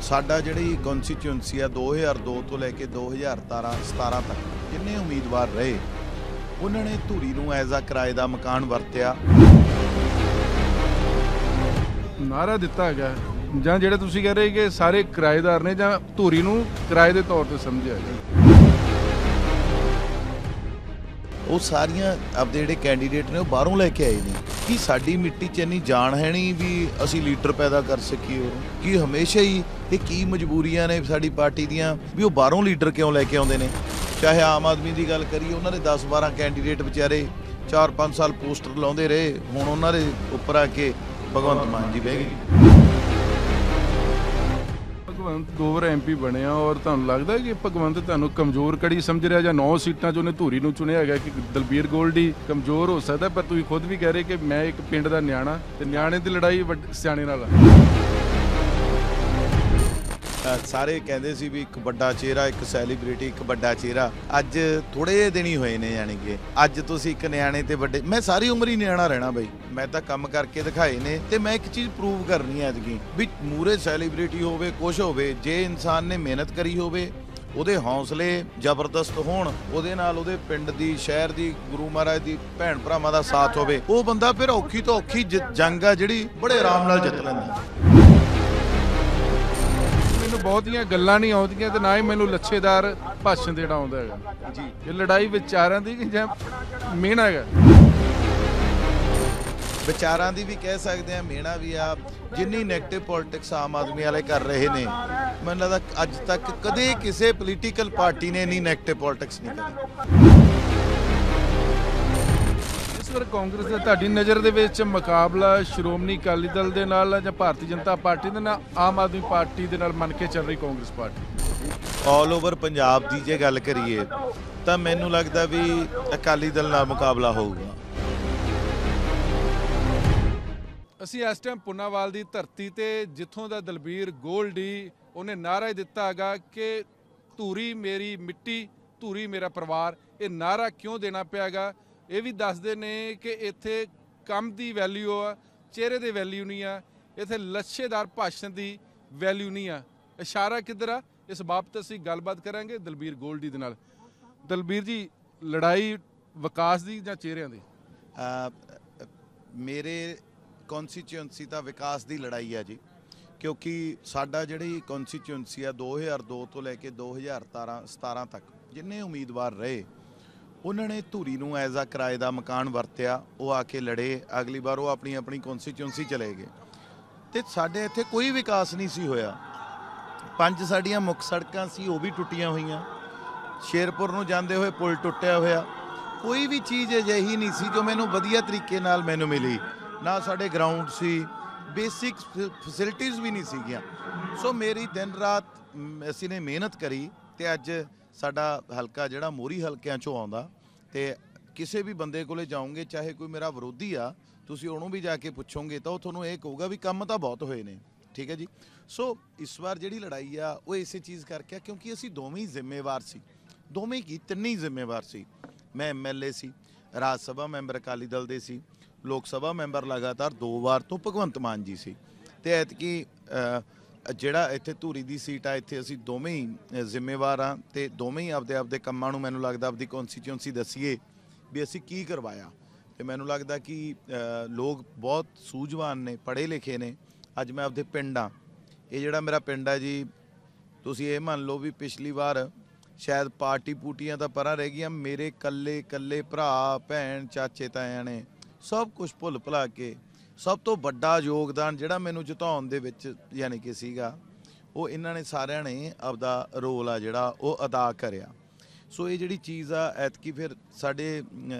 ਸਾਡਾ ਜਿਹੜੀ ਕਨਸਟੀਚੁਐਂਸੀ ਆ 2002 ਤੋਂ ਲੈ ਕੇ 2017 ਤੱਕ ਜਿੰਨੇ ਉਮੀਦਵਾਰ ਰਹੇ ਉਹਨਾਂ ਨੇ ਧੂਰੀ ਨੂੰ ਐਜ਼ ਆ ਕਿਰਾਏ ਦਾ ਮਕਾਨ ਵਰਤਿਆ। ਨਾਰਾ ਦਿੱਤਾ ਹੈਗਾ ਜਾਂ ਜਿਹੜੇ ਤੁਸੀਂ ਕਹਿ ਰਹੇ ਕਿ ਸਾਰੇ ਕਿਰਾਏਦਾਰ ਨੇ ਜਾਂ ਧੂਰੀ ਨੂੰ ਕਿਰਾਏ ਦੇ ਤੌਰ ਤੇ ਸਮਝਿਆ ਗਿਆ। ਉਹ ਸਾਰੀਆਂ ਆਪਦੇ ਜਿਹੜੇ ਕੈਂਡੀਡੇਟ ਨੇ ਉਹ ਬਾਹਰੋਂ ਲੈ ਕੇ ਆਏ ਨੇ। ਕਿ ਸਾਡੀ ਮਿੱਟੀ 'ਚ ਇੰਨੀ ਜਾਨ ਹੈ ਨਹੀਂ ਵੀ ਅਸੀਂ ਲੀਡਰ ਪੈਦਾ ਕਰ ਸਕੀਏ? ਕਿ ਹਮੇਸ਼ਾ ਹੀ ਇਹ ਕੀ ਮਜਬੂਰੀਆਂ ਨੇ ਸਾਡੀ ਪਾਰਟੀ ਦੀਆਂ ਵੀ ਉਹ ਬਾਹਰੋਂ ਲੀਡਰ ਕਿਉਂ ਲੈ ਕੇ ਆਉਂਦੇ ਨੇ? ਚਾਹੇ ਆਮ ਆਦਮੀ ਦੀ ਗੱਲ ਕਰੀਏ, ਉਹਨਾਂ ਦੇ 10-12 ਕੈਂਡੀਡੇਟ ਵਿਚਾਰੇ 4-5 ਸਾਲ ਪੋਸਟਰ ਲਾਉਂਦੇ ਰਹੇ, ਹੁਣ ਉਹਨਾਂ ਦੇ ਉੱਪਰ ਆ ਕੇ ਭਗਵੰਤ ਮਾਨ ਜੀ ਬਹਿ ਗਏ। ਭਗਵੰਤ 2 ਵਾਰ MP ਬਣਿਆ ਔਰ ਤੁਹਾਨੂੰ ਲੱਗਦਾ ਕਿ ਭਗਵੰਤ ਤੁਹਾਨੂੰ ਕਮਜ਼ੋਰ ਕੜੀ ਸਮਝ ਰਿਹਾ ਜਾਂ 9 ਸੀਟਾਂ 'ਚ ਉਹਨੇ ਧੂਰੀ ਨੂੰ ਚੁਣਿਆ ਹੈਗਾ ਕਿ ਦਲਬੀਰ ਗੋਲਡੀ ਕਮਜ਼ੋਰ ਹੋ ਸਕਦਾ? ਪਰ ਤੁਸੀਂ ਖੁਦ ਵੀ ਕਹਿ ਰਹੇ ਕਿ ਮੈਂ ਇੱਕ ਪਿੰਡ ਦਾ ਨਿਆਣਾ ਤੇ ਨਿਆਣੇ ਦੀ ਲੜਾਈ ਸਿਆਣੇ ਨਾਲ ਆ। ਸਾਰੇ ਕਹਿੰਦੇ ਸੀ ਵੀ ਇੱਕ ਵੱਡਾ ਚਿਹਰਾ, ਇੱਕ ਸੈਲੀਬ੍ਰਿਟੀ, ਇੱਕ ਵੱਡਾ ਚਿਹਰਾ। ਅੱਜ ਥੋੜੇ ਜਿਹੇ ਦਿਨ ਹੀ ਹੋਏ ਨੇ, ਯਾਨੀ ਕਿ ਅੱਜ ਤੁਸੀਂ ਇੱਕ ਨਿਆਣੇ ਤੇ ਵੱਡੇ। ਮੈਂ ਸਾਰੀ ਉਮਰ ਹੀ ਨਿਆਣਾ ਰਹਿਣਾ ਬਈ। ਮੈਂ ਤਾਂ ਕੰਮ ਕਰਕੇ ਦਿਖਾਏ ਨੇ ਤੇ ਮੈਂ ਇੱਕ ਚੀਜ਼ ਪ੍ਰੂਵ ਕਰਨੀ ਹੈ ਐਤਕੀ ਵੀ ਮੂਰੇ ਸੈਲੀਬ੍ਰਿਟੀ ਹੋਵੇ ਕੁਛ ਹੋਵੇ, ਜੇ ਇਨਸਾਨ ਨੇ ਮਿਹਨਤ ਕਰੀ ਹੋਵੇ, ਉਹਦੇ ਹੌਸਲੇ ਜ਼ਬਰਦਸਤ ਹੋਣ, ਉਹਦੇ ਨਾਲ ਉਹਦੇ ਪਿੰਡ ਦੀ, ਸ਼ਹਿਰ ਦੀ, ਗੁਰੂ ਮਹਾਰਾਜ ਦੀ, ਭੈਣ ਭਰਾਵਾਂ ਦਾ ਸਾਥ ਹੋਵੇ, ਉਹ ਬੰਦਾ ਫਿਰ ਔਖੀ ਤੋਂ ਔਖੀ ਜੰਗ ਆ ਜਿਹੜੀ ਬੜੇ ਆਰਾਮ ਨਾਲ ਜਿੱਤ ਲੈਂਦਾ। ਮੈਨੂੰ ਬਹੁਤੀਆਂ ਗੱਲਾਂ ਨਹੀਂ ਆਉਂਦੀਆਂ ਤੇ ਨਾ ਹੀ ਮੈਨੂੰ ਲੱਛੇਦਾਰ ਭਾਸ਼ਣ ਦੇਣਾ ਆਉਂਦਾ ਹੈਗਾ ਜੀ। ਇਹ ਲੜਾਈ ਵਿਚਾਰਾਂ ਦੀ ਕਿ ਜਾਂ ਮਿਹਣਾ ਹੈਗਾ? ਵਿਚਾਰਾਂ ਦੀ ਵੀ ਕਹਿ ਸਕਦੇ ਆ, ਮਿਹਣਾ ਵੀ ਆ। ਜਿੰਨੀ ਨੈਗੇਟਿਵ ਪੋਲਿਟਿਕਸ ਆਮ ਆਦਮੀ ਵਾਲੇ ਕਰ ਰਹੇ ਨੇ, ਮੈਨੂੰ ਲੱਗਦਾ ਅੱਜ ਤੱਕ ਕਦੇ ਕਿਸੇ ਪੋਲੀਟੀਕਲ ਪਾਰਟੀ ਨੇ ਇੰਨੀ ਨੈਗੇਟਿਵ ਪੋਲਿਟਿਕਸ ਨਹੀਂ ਕਰੀ। ਇਸ ਵਾਰ ਕਾਂਗਰਸ ਦਾ ਤੁਹਾਡੀ ਨਜ਼ਰ ਦੇ ਵਿੱਚ ਮੁਕਾਬਲਾ ਸ਼੍ਰੋਮਣੀ ਅਕਾਲੀ ਦਲ ਦੇ ਨਾਲ ਜਾਂ ਭਾਰਤੀ ਜਨਤਾ ਪਾਰਟੀ ਦੇ ਨਾਲ, ਆਮ ਆਦਮੀ ਪਾਰਟੀ ਦੇ ਨਾਲ ਮੰਨ ਕੇ ਚੱਲ ਰਹੀ Congress party? All over Punjab ਦੀ ਜੇ ਗੱਲ ਕਰੀਏ ਤਾਂ ਮੈਨੂੰ ਲੱਗਦਾ ਵੀ ਅਕਾਲੀ ਦਲ ਨਾਲ ਮੁਕਾਬਲਾ ਹੋਊਗਾ। ਅਸੀਂ ਇਸ ਟਾਈਮ ਪੁੰਨਾਵਾਲ ਦੀ ਧਰਤੀ ਤੇ, ਜਿੱਥੋਂ ਦਾ ਦਲਬੀਰ ਗੋਲਡੀ ਉਹਨੇ ਨਾਰਾ ਦਿੱਤਾ ਹੈਗਾ ਕਿ ਧੂਰੀ ਮੇਰੀ ਮਿੱਟੀ, ਧੂਰੀ ਮੇਰਾ ਪਰਿਵਾਰ। ਇਹ ਨਾਰਾ ਕਿਉਂ ਦੇਣਾ ਪਿਆਗਾ? ਇਹ ਵੀ ਦੱਸਦੇ ਨੇ ਕਿ ਇੱਥੇ ਕੰਮ ਦੀ ਵੈਲਿਊ ਆ, ਚਿਹਰੇ ਦੇ ਵੈਲਿਊ ਨਹੀਂ ਆ, ਇੱਥੇ ਲੱਛੇਦਾਰ ਭਾਸ਼ਣ ਦੀ ਵੈਲਿਊ ਨਹੀਂ ਆ। ਇਸ਼ਾਰਾ ਕਿੱਧਰ ਆ? ਇਸ ਬਾਬਤ ਅਸੀਂ ਗੱਲਬਾਤ ਕਰਾਂਗੇ ਦਲਬੀਰ ਗੋਲਡੀ ਦੇ ਨਾਲ। ਦਲਬੀਰ ਜੀ, ਲੜਾਈ ਵਿਕਾਸ ਦੀ ਜਾਂ ਚਿਹਰਿਆਂ ਦੀ? ਮੇਰੇ ਕਨਸਟੀਚੁਐਂਸੀ ਤਾਂ ਵਿਕਾਸ ਦੀ ਲੜਾਈ ਆ ਜੀ, ਕਿਉਂਕਿ ਸਾਡਾ ਜਿਹੜੀ ਕਨਸਟੀਚੁਐਂਸੀ ਆ 2002 ਤੋਂ ਲੈ ਕੇ 2017 ਤੱਕ ਜਿੰਨੇ ਉਮੀਦਵਾਰ ਰਹੇ ਉਹਨਾਂ ਨੇ ਧੂਰੀ ਨੂੰ ਐਜ਼ ਆ ਕਿਰਾਏ ਦਾ ਮਕਾਨ ਵਰਤਿਆ। ਉਹ ਆ ਕੇ ਲੜੇ, ਅਗਲੀ ਵਾਰ ਉਹ ਆਪਣੀ ਕਨਸਟੀਚੁਐਂਸੀ ਚਲੇ ਗਏ ਤੇ ਸਾਡੇ ਇੱਥੇ ਕੋਈ ਵਿਕਾਸ ਨਹੀਂ ਸੀ ਹੋਇਆ। 5 ਸਾਡੀਆਂ ਮੁੱਖ ਸੜਕਾਂ ਸੀ, ਉਹ ਵੀ ਟੁੱਟੀਆਂ ਹੋਈਆਂ। ਸ਼ੇਰਪੁਰ ਨੂੰ ਜਾਂਦੇ ਹੋਏ ਪੁਲ ਟੁੱਟਿਆ ਹੋਇਆ। ਕੋਈ ਵੀ ਚੀਜ਼ ਅਜਿਹੀ ਨਹੀਂ ਸੀ ਜੋ ਮੈਨੂੰ ਵਧੀਆ ਤਰੀਕੇ ਨਾਲ ਮੈਨੂੰ ਮਿਲੀ। ਨਾ ਸਾਡੇ ਗਰਾਊਂਡ ਸੀ, ਬੇਸਿਕ ਫੈਸਿਲਿਟੀਜ਼ ਵੀ ਨਹੀਂ ਸੀਗੀਆਂ। ਸੋ ਮੇਰੀ ਦਿਨ ਰਾਤ ਅਸੀਂ ਨੇ ਮਿਹਨਤ ਕਰੀ ਤੇ ਅੱਜ ਸਾਡਾ ਹਲਕਾ ਜਿਹੜਾ ਮੋਰੀ ਹਲਕਿਆਂ 'ਚੋਂ ਆਉਂਦਾ ਤੇ ਕਿਸੇ ਵੀ ਬੰਦੇ ਕੋਲੇ ਜਾਓਗੇ, ਚਾਹੇ ਕੋਈ ਮੇਰਾ ਵਿਰੋਧੀ ਆ, ਤੁਸੀਂ ਉਹਨੂੰ ਵੀ ਜਾ ਕੇ ਪੁੱਛੋਗੇ ਤਾਂ ਉਹ ਤੁਹਾਨੂੰ ਇਹ ਕਹੂਗਾ ਵੀ ਕੰਮ ਤਾਂ ਬਹੁਤ ਹੋਏ ਨੇ। ਠੀਕ ਹੈ ਜੀ। ਸੋ ਇਸ ਵਾਰ ਜਿਹੜੀ ਲੜਾਈ ਆ ਉਹ ਇਸੇ ਚੀਜ਼ ਕਰਕੇ ਆ ਕਿਉਂਕਿ ਅਸੀਂ ਦੋਵੇਂ ਹੀ ਜ਼ਿੰਮੇਵਾਰ ਸੀ, ਦੋਵੇਂ ਕੀ ਤਿੰਨੇ ਹੀ ਜ਼ਿੰਮੇਵਾਰ ਸੀ। ਮੈਂ MLA ਸੀ, ਰਾਜ ਸਭਾ ਮੈਂਬਰ ਅਕਾਲੀ ਦਲ ਦੇ ਸੀ, ਲੋਕ ਸਭਾ ਮੈਂਬਰ ਲਗਾਤਾਰ 2 ਵਾਰ ਤੋਂ ਭਗਵੰਤ ਮਾਨ ਜੀ ਸੀ ਤੇ ਐਤਕੀ ਜਿਹੜਾ ਇੱਥੇ ਧੂਰੀ ਦੀ ਸੀਟ ਆ, ਇੱਥੇ ਅਸੀਂ ਦੋਵੇਂ ਹੀ ਜ਼ਿੰਮੇਵਾਰ ਹਾਂ ਤੇ ਦੋਵੇਂ ਹੀ ਆਪਦੇ ਕੰਮਾਂ ਨੂੰ ਮੈਨੂੰ ਲੱਗਦਾ ਆਪਦੀ ਕਨਸਟੀਚੁਐਂਸੀ ਦੱਸੀਏ ਵੀ ਅਸੀਂ ਕੀ ਕਰਵਾਇਆ। ਤੇ ਮੈਨੂੰ ਲੱਗਦਾ ਕਿ ਲੋਕ ਬਹੁਤ ਸੂਝਵਾਨ ਨੇ, ਪੜ੍ਹੇ ਲਿਖੇ ਨੇ। ਅੱਜ ਮੈਂ ਆਪਦੇ ਪਿੰਡ ਆ, ਇਹ ਜਿਹੜਾ ਮੇਰਾ ਪਿੰਡ ਆ ਜੀ, ਤੁਸੀਂ ਇਹ ਮੰਨ ਲਓ ਵੀ ਪਿਛਲੀ ਵਾਰ ਸ਼ਾਇਦ ਪਾਰਟੀ ਪੂਟੀਆਂ ਤਾਂ ਪਰਾਂ ਰਹਿ ਗਈਆਂ, ਮੇਰੇ ਕੱਲੇ ਭਰਾ ਭੈਣ ਚਾਚੇ ਤਾਇਆਂ ਨੇ ਸਭ ਕੁਝ ਭੁੱਲ ਭੁਲਾ ਕੇ ਸਭ ਤੋਂ ਵੱਡਾ ਯੋਗਦਾਨ ਜਿਹੜਾ ਮੈਨੂੰ ਜਿਤਾਉਣ ਦੇ ਵਿੱਚ ਯਾਨੀ ਕਿ ਸੀਗਾ, ਉਹ ਇਹਨਾਂ ਨੇ ਸਾਰਿਆਂ ਨੇ ਆਪਦਾ ਰੋਲ ਆ ਜਿਹੜਾ ਉਹ ਅਦਾ ਕਰਿਆ। ਸੋ ਇਹ ਜਿਹੜੀ ਚੀਜ਼ ਆ ਐਤਕੀ ਫਿਰ ਸਾਡੇ